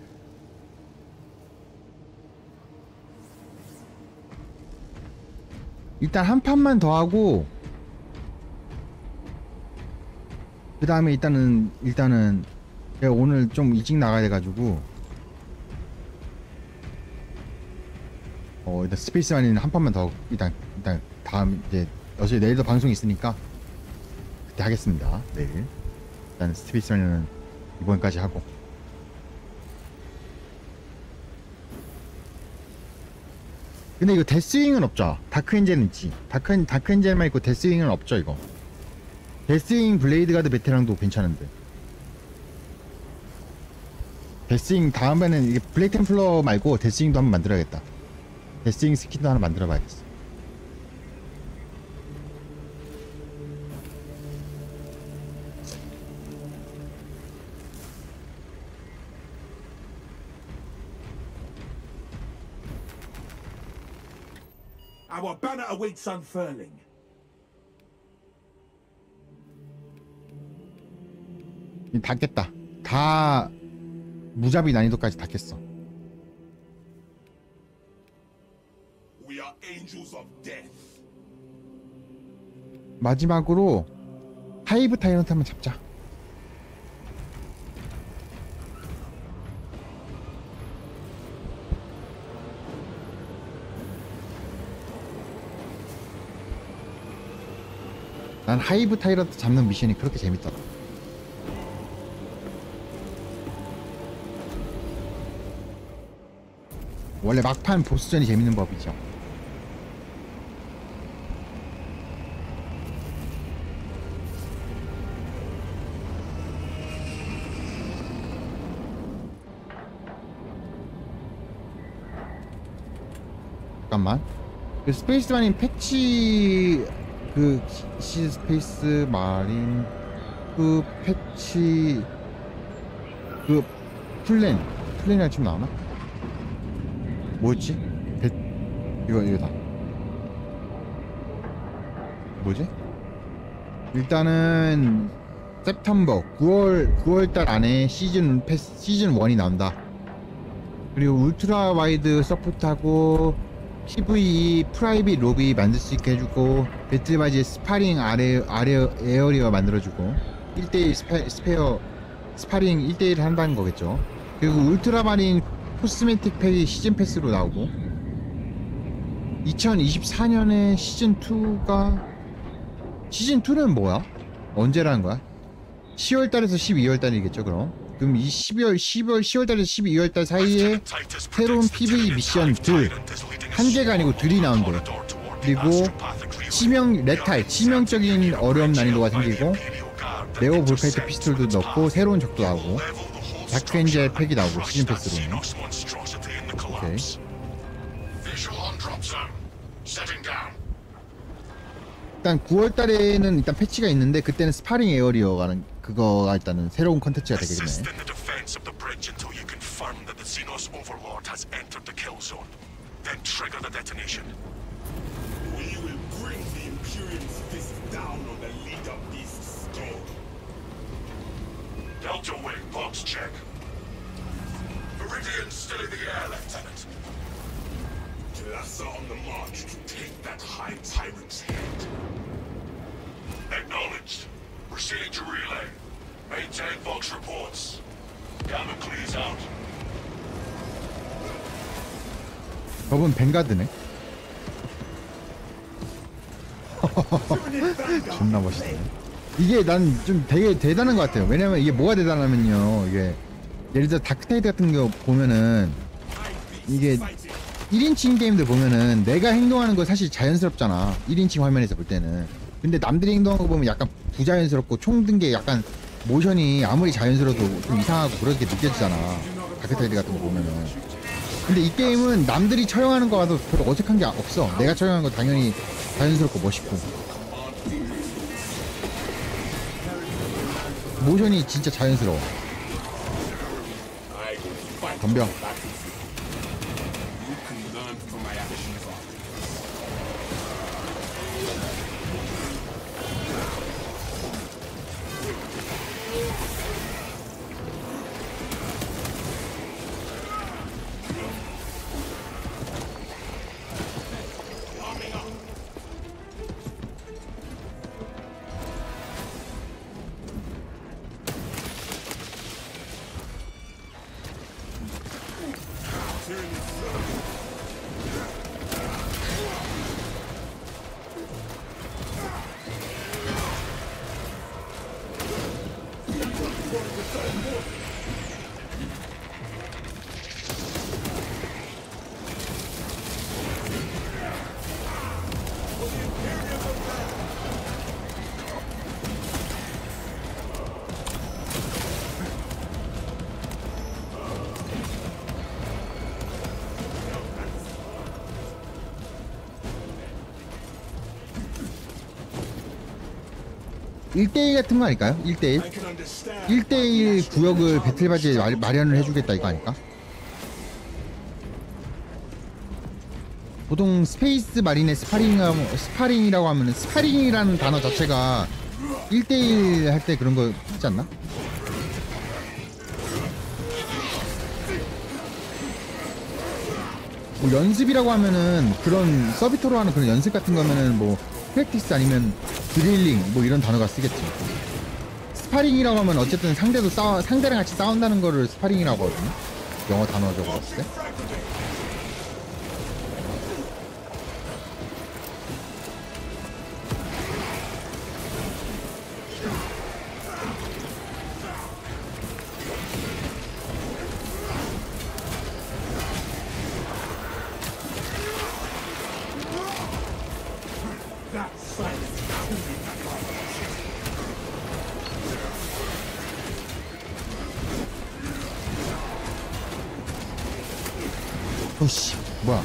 일단 한 판만 더 하고 그 다음에 일단은 제가 오늘 좀 일찍 나가야 돼가지고 일단 스페이스만이는 한 판만 더 일단 다음 이제 어차피 내일도 방송이 있으니까 그때 하겠습니다. 내일 일단 스페이스만이는 이번까지 하고. 근데 이거 데스윙은 없죠. 다크엔젤은 있지. 다크엔젤만 있고 데스윙은 없죠 이거. 데스윙 블레이드 가드 베테랑도 괜찮은데. 데스윙 다음에는 이게 블랙 템플러 말고 데스윙도 한번 만들어야겠다. 데스윙 스킨도 하나 만들어 봐야겠어. Our banner awaits unfurling. 다 깼다. 다 무자비 난이도까지 다 깼어. We are 마지막으로 하이브 타이런트 한번 잡자. 난 하이브 타이런트 잡는 미션이 그렇게 재밌더라. 원래 막판 보스전이 재밌는 법이죠. 잠깐만. 그 스페이스 마린 패치 그 시 스페이스 마린 그 패치 그 플랜이랑 지금 나오나? 뭐였지? 이거다. 뭐지? 일단은 september 9월달 안에 시즌 1이 나온다. 그리고 울트라 와이드 서포트하고 PVE 프라이빗 로비 만들 수 있게 해주고 배틀바지에 스파링 에어리어 만들어주고 1대1 스파링 1대1 한다는 거겠죠. 그리고 울트라마린 코스메틱 팩이 시즌 패스로 나오고 2024년에 시즌2는 뭐야? 언제라는 거야? 10월달에서 12월달이겠죠. 그럼 이 10월달에서 12월달 사이에 새로운 PVE 미션 한 개가 아니고 둘이 나온대. 그리고 치명적인 어려움 난이도가 생기고 네오 볼카이트 피스톨도 넣고 새로운 적도 나오고 다크엔젤 팩이 나오고 시즌 패스로는. 오케이. 일단 9월달에는 일단 패치가 있는데 그때는 스파링 에어리어라는 그거가 일단은 새로운 컨텐츠가 되겠네. Then trigger the detonation. We will bring the Imperium's fist down on the leader beast's skull. Delta Wing box check. Meridian still in the air, Lieutenant. Cluster on the march to take that high tyrant's head. Acknowledged. Proceeding to relay. Maintain box reports. Damocles out. 저분 뱅가드네. 존나 멋있네. 이게 난 좀 되게 대단한 것 같아요. 왜냐면 이게 뭐가 대단하면요, 이게 예를 들어 다크타이드 같은 거 보면은 이게 1인칭 게임들 보면은 내가 행동하는 거 사실 자연스럽잖아, 1인칭 화면에서 볼 때는. 근데 남들이 행동하는 거 보면 약간 부자연스럽고 총 든 게 약간 모션이 아무리 자연스러워도 좀 이상하고 그렇게 느껴지잖아, 다크타이드 같은 거 보면은. 근데 이 게임은 남들이 처형하는 거 봐도 별로 어색한 게 없어. 내가 처형하는 거 당연히 자연스럽고 멋있고 모션이 진짜 자연스러워. 덤벼. You can learn from my actions. 일 1대1 같은 거 아닐까요? 1대1? 1대1 구역을 배틀바지에 마련을 해주겠다 이거 아닐까? 보통 스페이스 마린의 스파링이라고 하면 스파링이라는 단어 자체가 1대1 할 때 그런 거 있지 않나? 뭐 연습이라고 하면은 그런 서비토로 하는 그런 연습 같은 거면은 뭐 프랙티스 아니면 드릴링 뭐 이런 단어가 쓰겠지. 스파링이라고 하면 어쨌든 상대랑 같이 싸운다는 거를 스파링이라고 하거든요. 영어 단어적으로 봤을 때. 어씨 뭐야.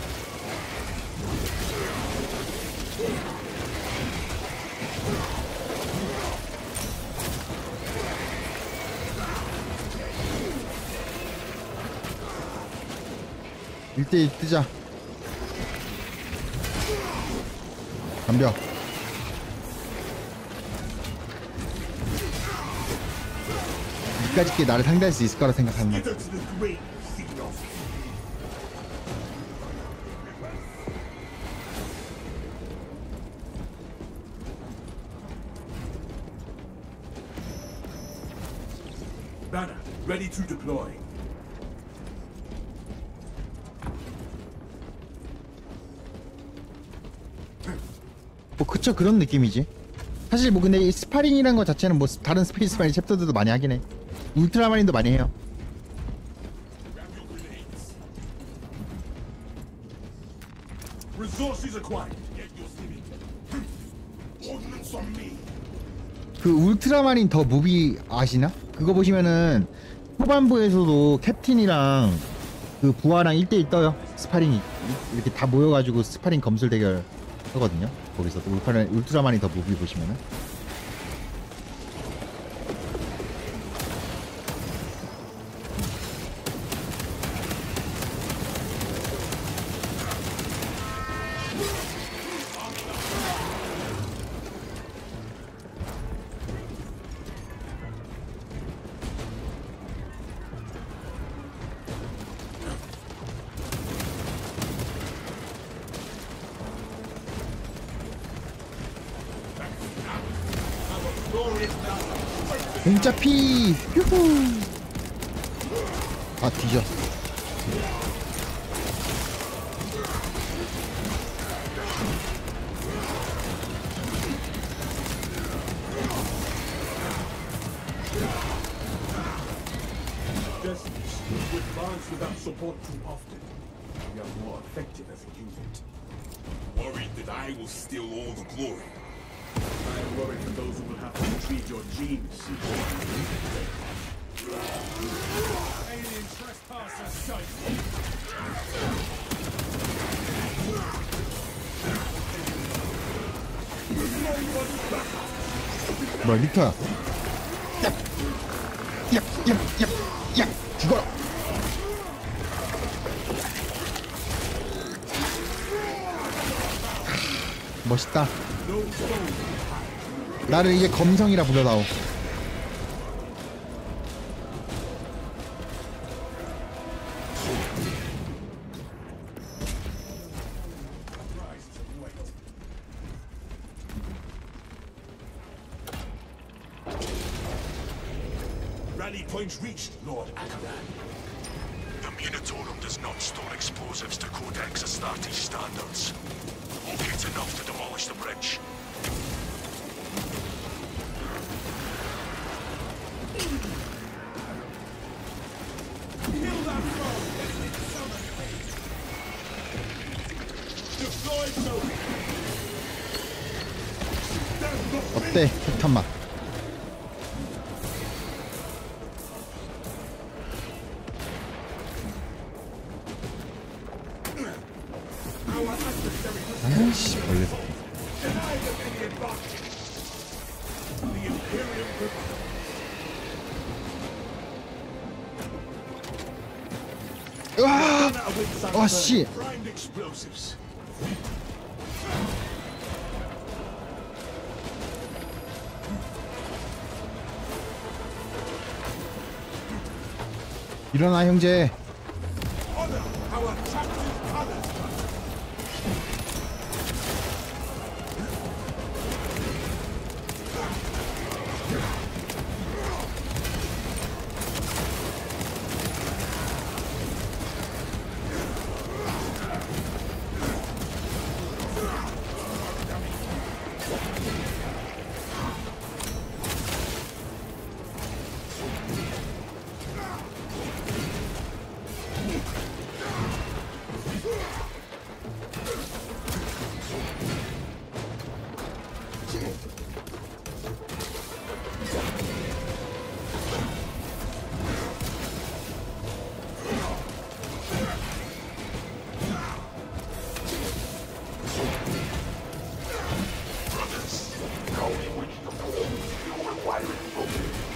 일대일 뜨자. 덤벼. 이까짓 게 나를 상대할 수 있을 거라 생각하는 거. Hither to the grave, Xenos. Banner, ready to deploy. 뭐 그쵸, 그런 느낌이지. 사실 뭐 근데 이 스파링이란 거 자체는 뭐 다른 스페이스 마린 챕터들도 많이 하긴 해. 울트라 마린도 많이 해요. Resources acquired. Get your stimmy. Ordnance on me. 그 울트라 마린 더 무비 아시나? 그거 보시면은 후반부에서도 캡틴이랑 그 부하랑 1대1 떠요. 스파링이 이렇게 다 모여가지고 스파링 검술 대결 하거든요. 거기서도 울트라 마린 더 무비 보시면은. 공짜 피! 휴후! 아, 뒤져. Justice to advance without support too often. We are more effective as a unit. Worried that I will steal all the glory. I am worried for those who will have to retrieve your genes. Alien trespasser sight. 뭐야, 리터야. 얍! 얍! 얍! 얍! 얍! 죽어라! 멋있다. 나를 이제 검성이라 불러다오. Rally point reached, Lord Akaran. The Munitorum does not store explosives to Codex Astartes standards. Locate enough to demolish the bridge. Kill that foe! Deploy Sophie! 어때? 폭탄 맛. 아이씨, 벌레 새끼. Deny them any advantage. The Imperium prevails. 으아! 아, 씨. Primed explosives. 일어나, 형제. Honor our captive colors. tyrant book.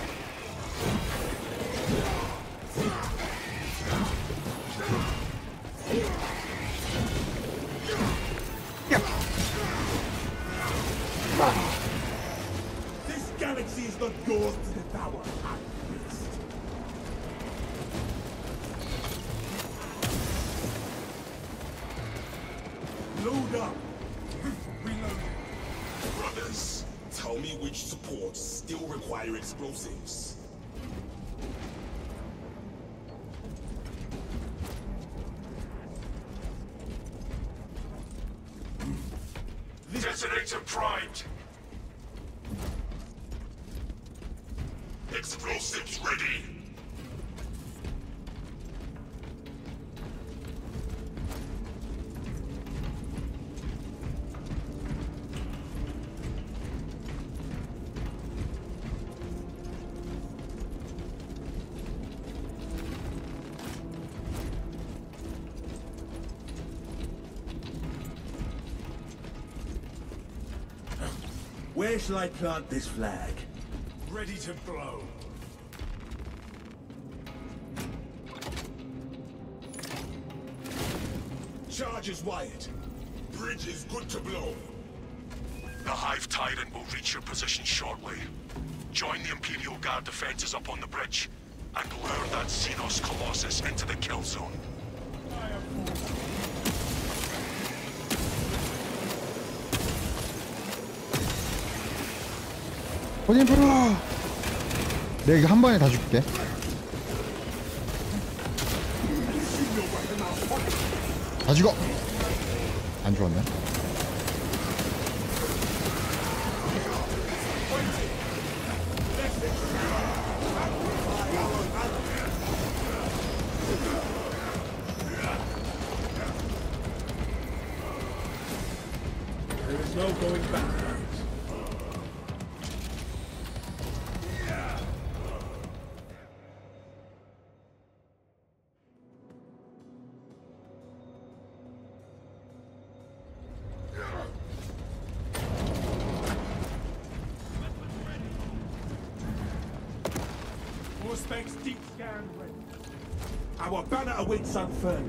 This galaxy is not yours to devour. At least. Load up. Reload. Brothers, tell me which supports still require explosives. Detonator primed. Explosives ready. Where shall I plant this flag? Ready to blow. Charge is wired. Bridge is good to blow. The Hive Tyrant will reach your position shortly. Join the Imperial Guard defenses up on the bridge, and lure that Xenos Colossus into the kill zone. 포진 프로. 내가 이거 한 번에 다 줄게. 다 죽어. 안 죽었네. There is no going back. More specs deep scan ready. Our banner awaits unfurling.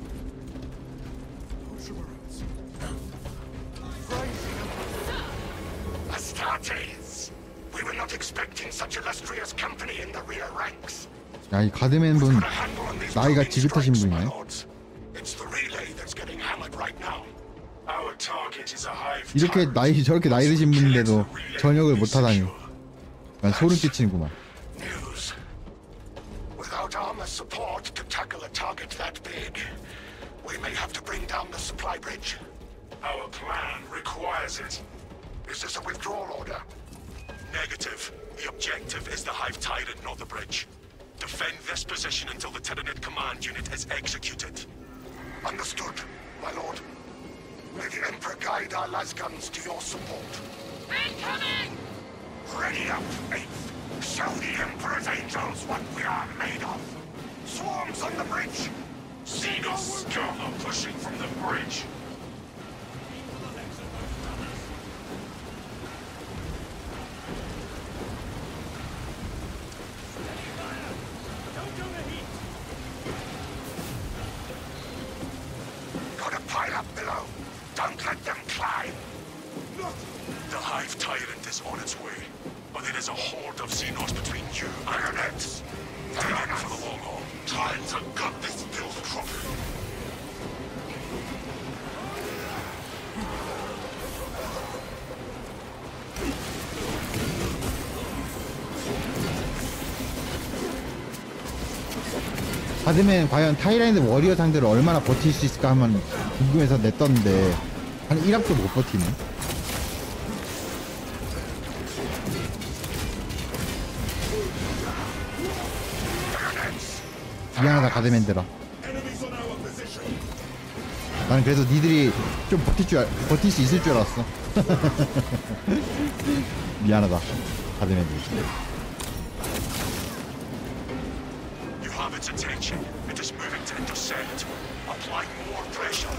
Astartes! We were not expecting such illustrious company in the rear ranks. 야, 이 가드맨 분 나이가 지긋하신 분이네. It's the relay that's getting hammered right now. Our target is a hive. 이렇게 저렇게 나이 드신 분인데도 전역을 못 하다니. 난 소름 끼치는구만. News. Without armor support to tackle a target that big, we may have to bring down the supply bridge. Our plan requires it. Is this a withdrawal order? Negative. The objective is the Hive Tyrant, not the bridge. Defend this position until the Tyranid command unit is executed. Understood, my lord. May the Emperor guide our lasguns to your support. Incoming! Ready up, 8th. Show the Emperor's angels what we are made of. Swarms on the bridge. Xenos scum are pushing from the bridge. Gotta pile up below. Don't let them climb. The Hive Tyrant is on its way, but there is a horde of Xenos between you and your nets. They're in for the long haul. Time to gut this filth crop. 가드맨 과연 타이라인드 워리어 상대를 얼마나 버틸 수 있을까 하면 궁금해서 냈던데 한 1합도 못 버티네. 미안하다 가드맨들아. 나는 그래도 니들이 좀 버틸 수 있을 줄 알았어. 미안하다 가드맨들. You have its attention. It is moving to intercept. Apply more pressure.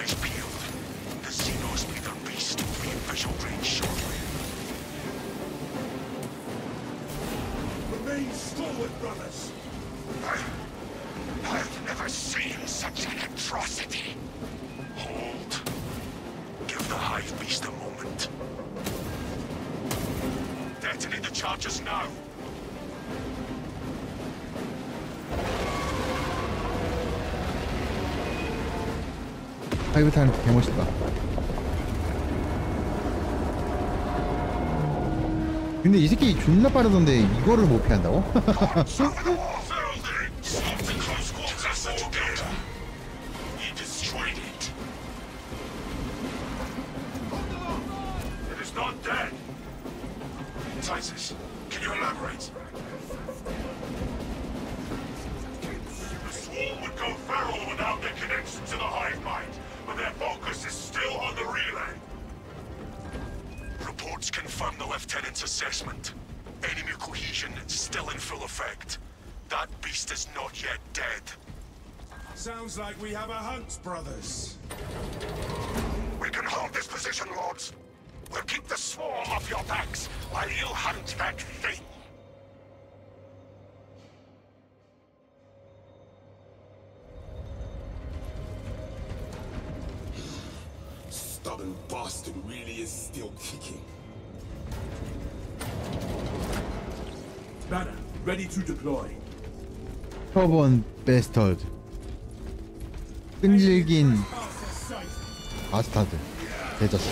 eyes peeled. The Xenos leader beast will be in visual range shortly. Remain stalwart, brothers. I've never seen such an atrocity. Hold. Give the hive beast a moment. Detonate the charges now. 하이브탄 개멋있다. 근데 이 새끼 존나 빠르던데 이거를 못 피한다고? He destroyed it. It is not dead. Titus, can you elaborate? The swarm would go feral without their connection to the hive mind, but their focus is still on the relay. Reports confirm the lieutenant's assessment. Enemy cohesion still in full effect. That beast is not yet dead. Sounds like we have a hunt, brothers. We can hold this position, Lords. We'll keep the swarm off your backs while you hunt that thing. Stubborn bastard really is still kicking. Banner, ready to deploy. 터번 베스터드. 끈질긴 바스타드. 대저씨.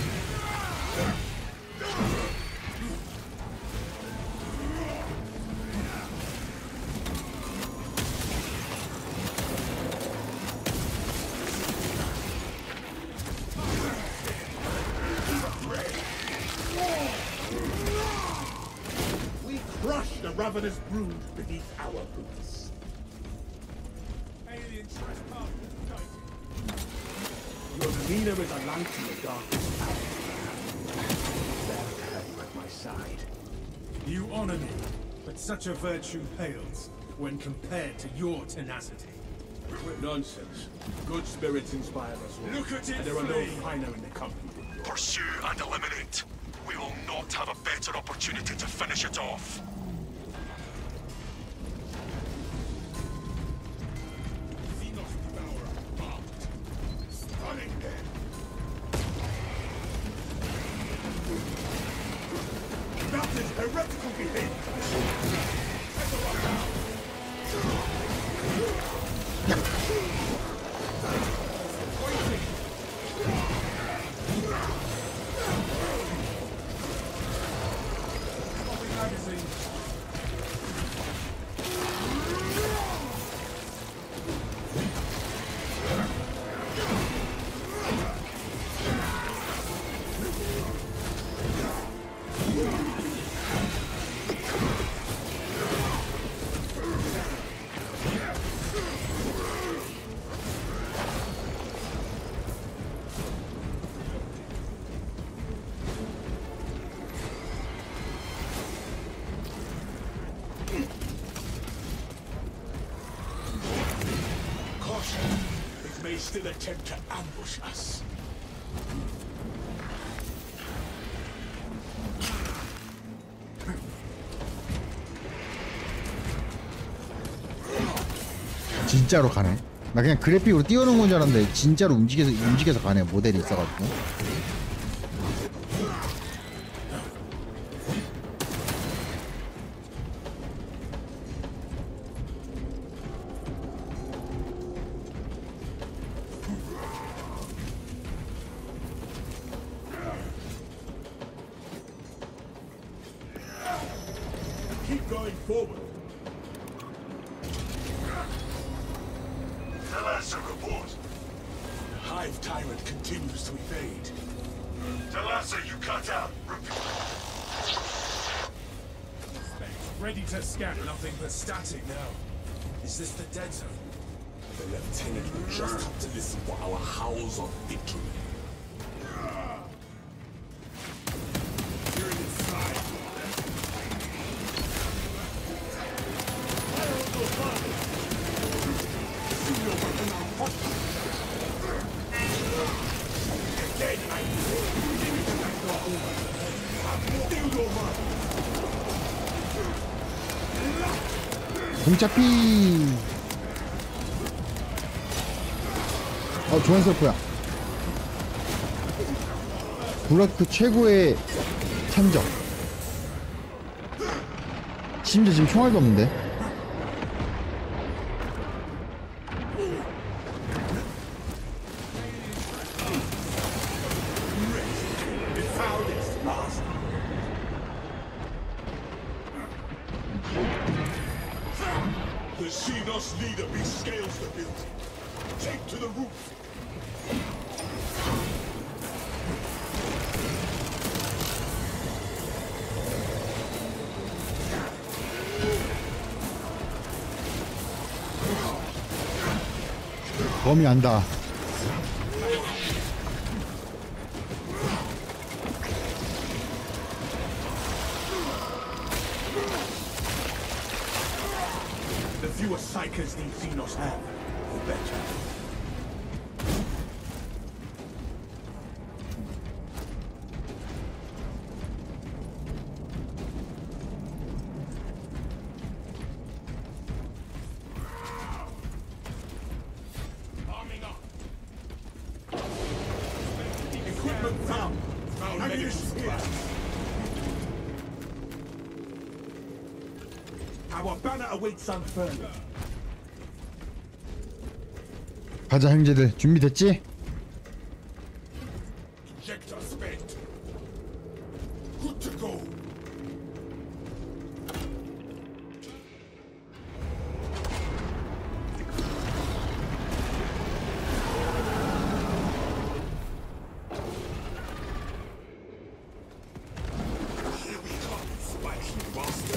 We crush the ravenous brood beneath our boots. Alien trespass. Your demeanor is a light in the darkest hour. Glad to have you at my side. You honor me, but such a virtue pales when compared to your tenacity. Nonsense. Good spirits inspire us all. Look at it, and there are no finer in the company. Pursue and eliminate. We will not have a better opportunity to finish it off. Xenos Devourer marked. Stunning them. That is heretical behavior. It may still attempt to ambush us. 진짜로 가네. 나 그냥 그래픽으로 띄워놓은 건 줄 알았는데 진짜로 움직여서 가네. 모델이 있어가지고. Keep going forward. Talassa report. Hive tyrant continues to evade. Talassa, you cut out. Repeat. Ready to scan. Nothing but static now. Is this the dead zone? The lieutenant will just have to listen for our howls of victory. You're inside. 공짜피. 조한설프야. 블라크 최고의 참적. 심지어 지금 총알도 없는데. The Xenos leader rescales the building. Take to the roof. 범이 안다. The fewer psychers these Xenos have, the better. Arming up. Equipment found. Found Ammunition negative here. supplies. Our banner awaits unfurled. 가자 형제들, 준비됐지? Injector spent. Good to go. Here we come, spiky bastard.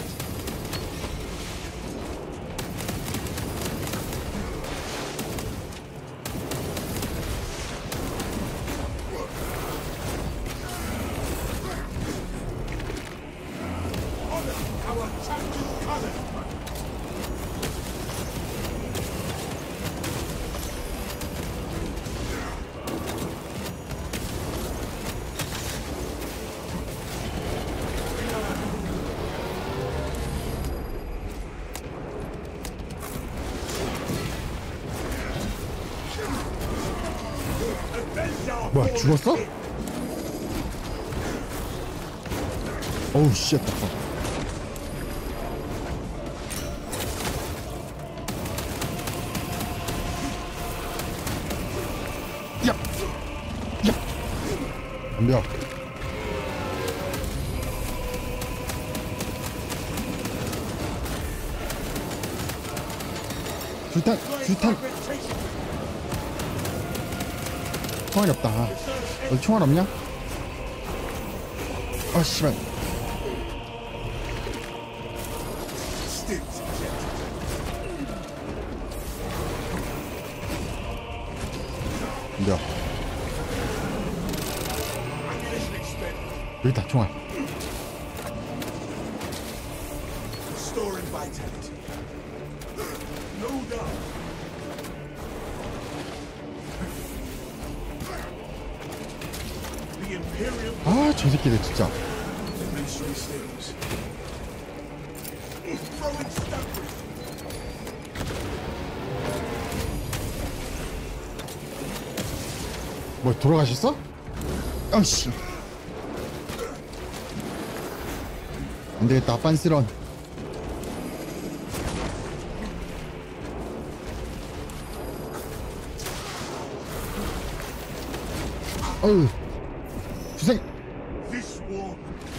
Our champion color. 뭐야, 죽었어? 어우 씨. 야! 야! 덤벼. 줄탄. 총알이 없다. 너 총알 없냐? 아 씨발. 덤벼. 여기 있다, 총알. Restoring vitality. No doubt. The Imperium 아, 저 새끼들 진짜. administering status. Throwing stuff. 뭐 돌아가셨어? 아씨. 안되겠다, 빤스런. 어우, 주생. This war.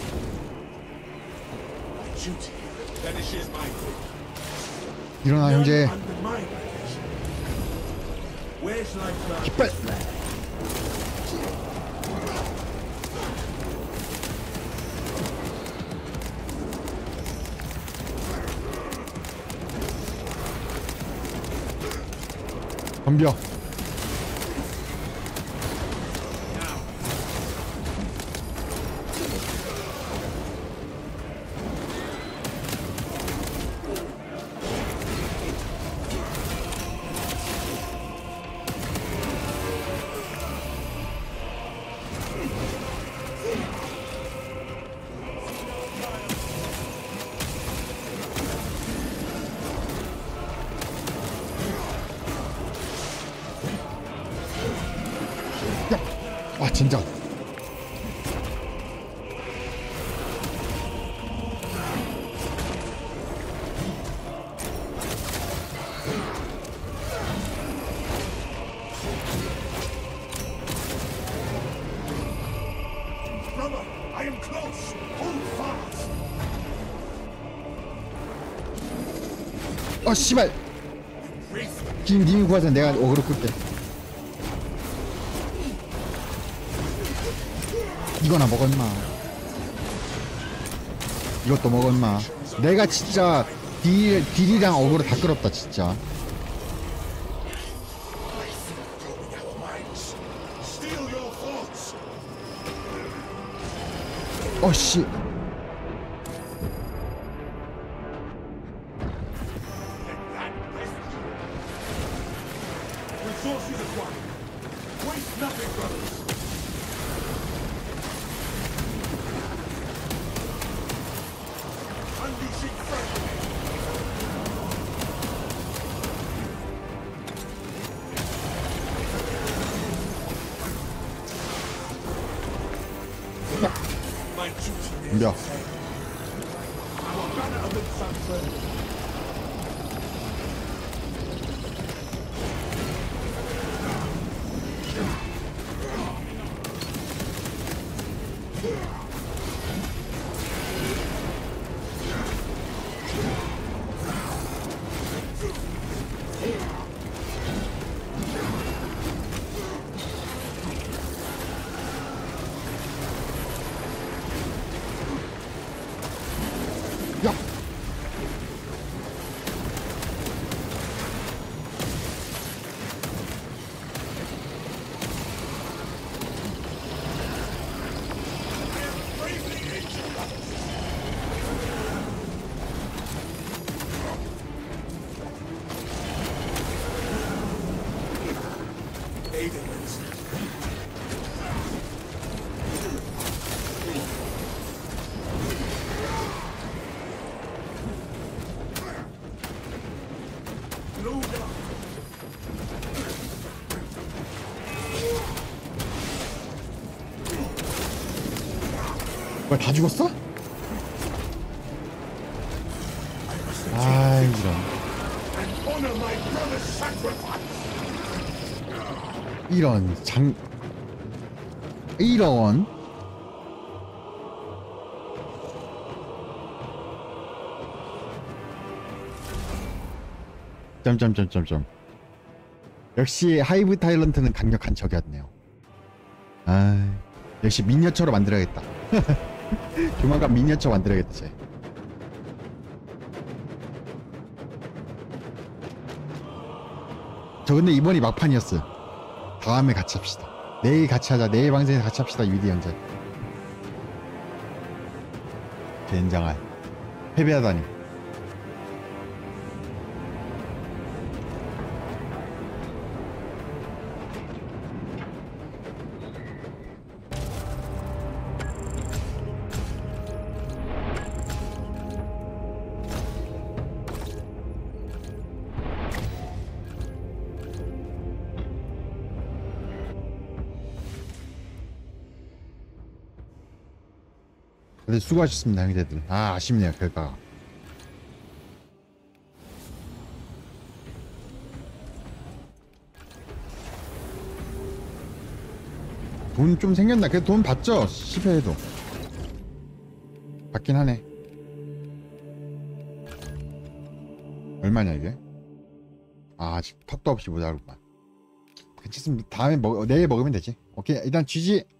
My duty. That is my fault. 일어나 형제. Under my protection. Where's life? 깃발. 덤벼. 진짜. Brother, I am close. Hold fast. 씨발. 지금 님이 구하자. 내가 어그로 끌게. 이거나 먹어 임마. 이것도 먹어 임마. 내가 진짜 딜이랑 어그로 다 끌었다 진짜. Steal your thoughts. 씨. Resources acquired. Waste nothing, brothers. Unleashing fresh. My duty is 야. our banner of the sun. 야. 뭐야 다 죽었어? 아이 이런. Honor my brother's sacrifice. 이런 점점점점점. 역시 하이브 타일런트는 강력한 적이었네요. 아 역시 미니어처로 만들어야겠다. 조만간 미니어처 만들어야겠다 쟤. 저 근데 이번이 막판이었어요. 다음에 같이 합시다. 내일 같이 하자. 내일 방송에서 같이 합시다. 위디 형제. 젠장할. 패배하다니. 다들 수고하셨습니다 형제들. 아 아쉽네요 결과가. 돈 좀 생겼나? 그래도 돈 받죠? 10회에도 받긴 하네. 얼마냐 이게? 아 아직 턱도 없이 모자르구만. 괜찮습니다. 다음에 내일 먹으면 되지. 오케이 일단 GG.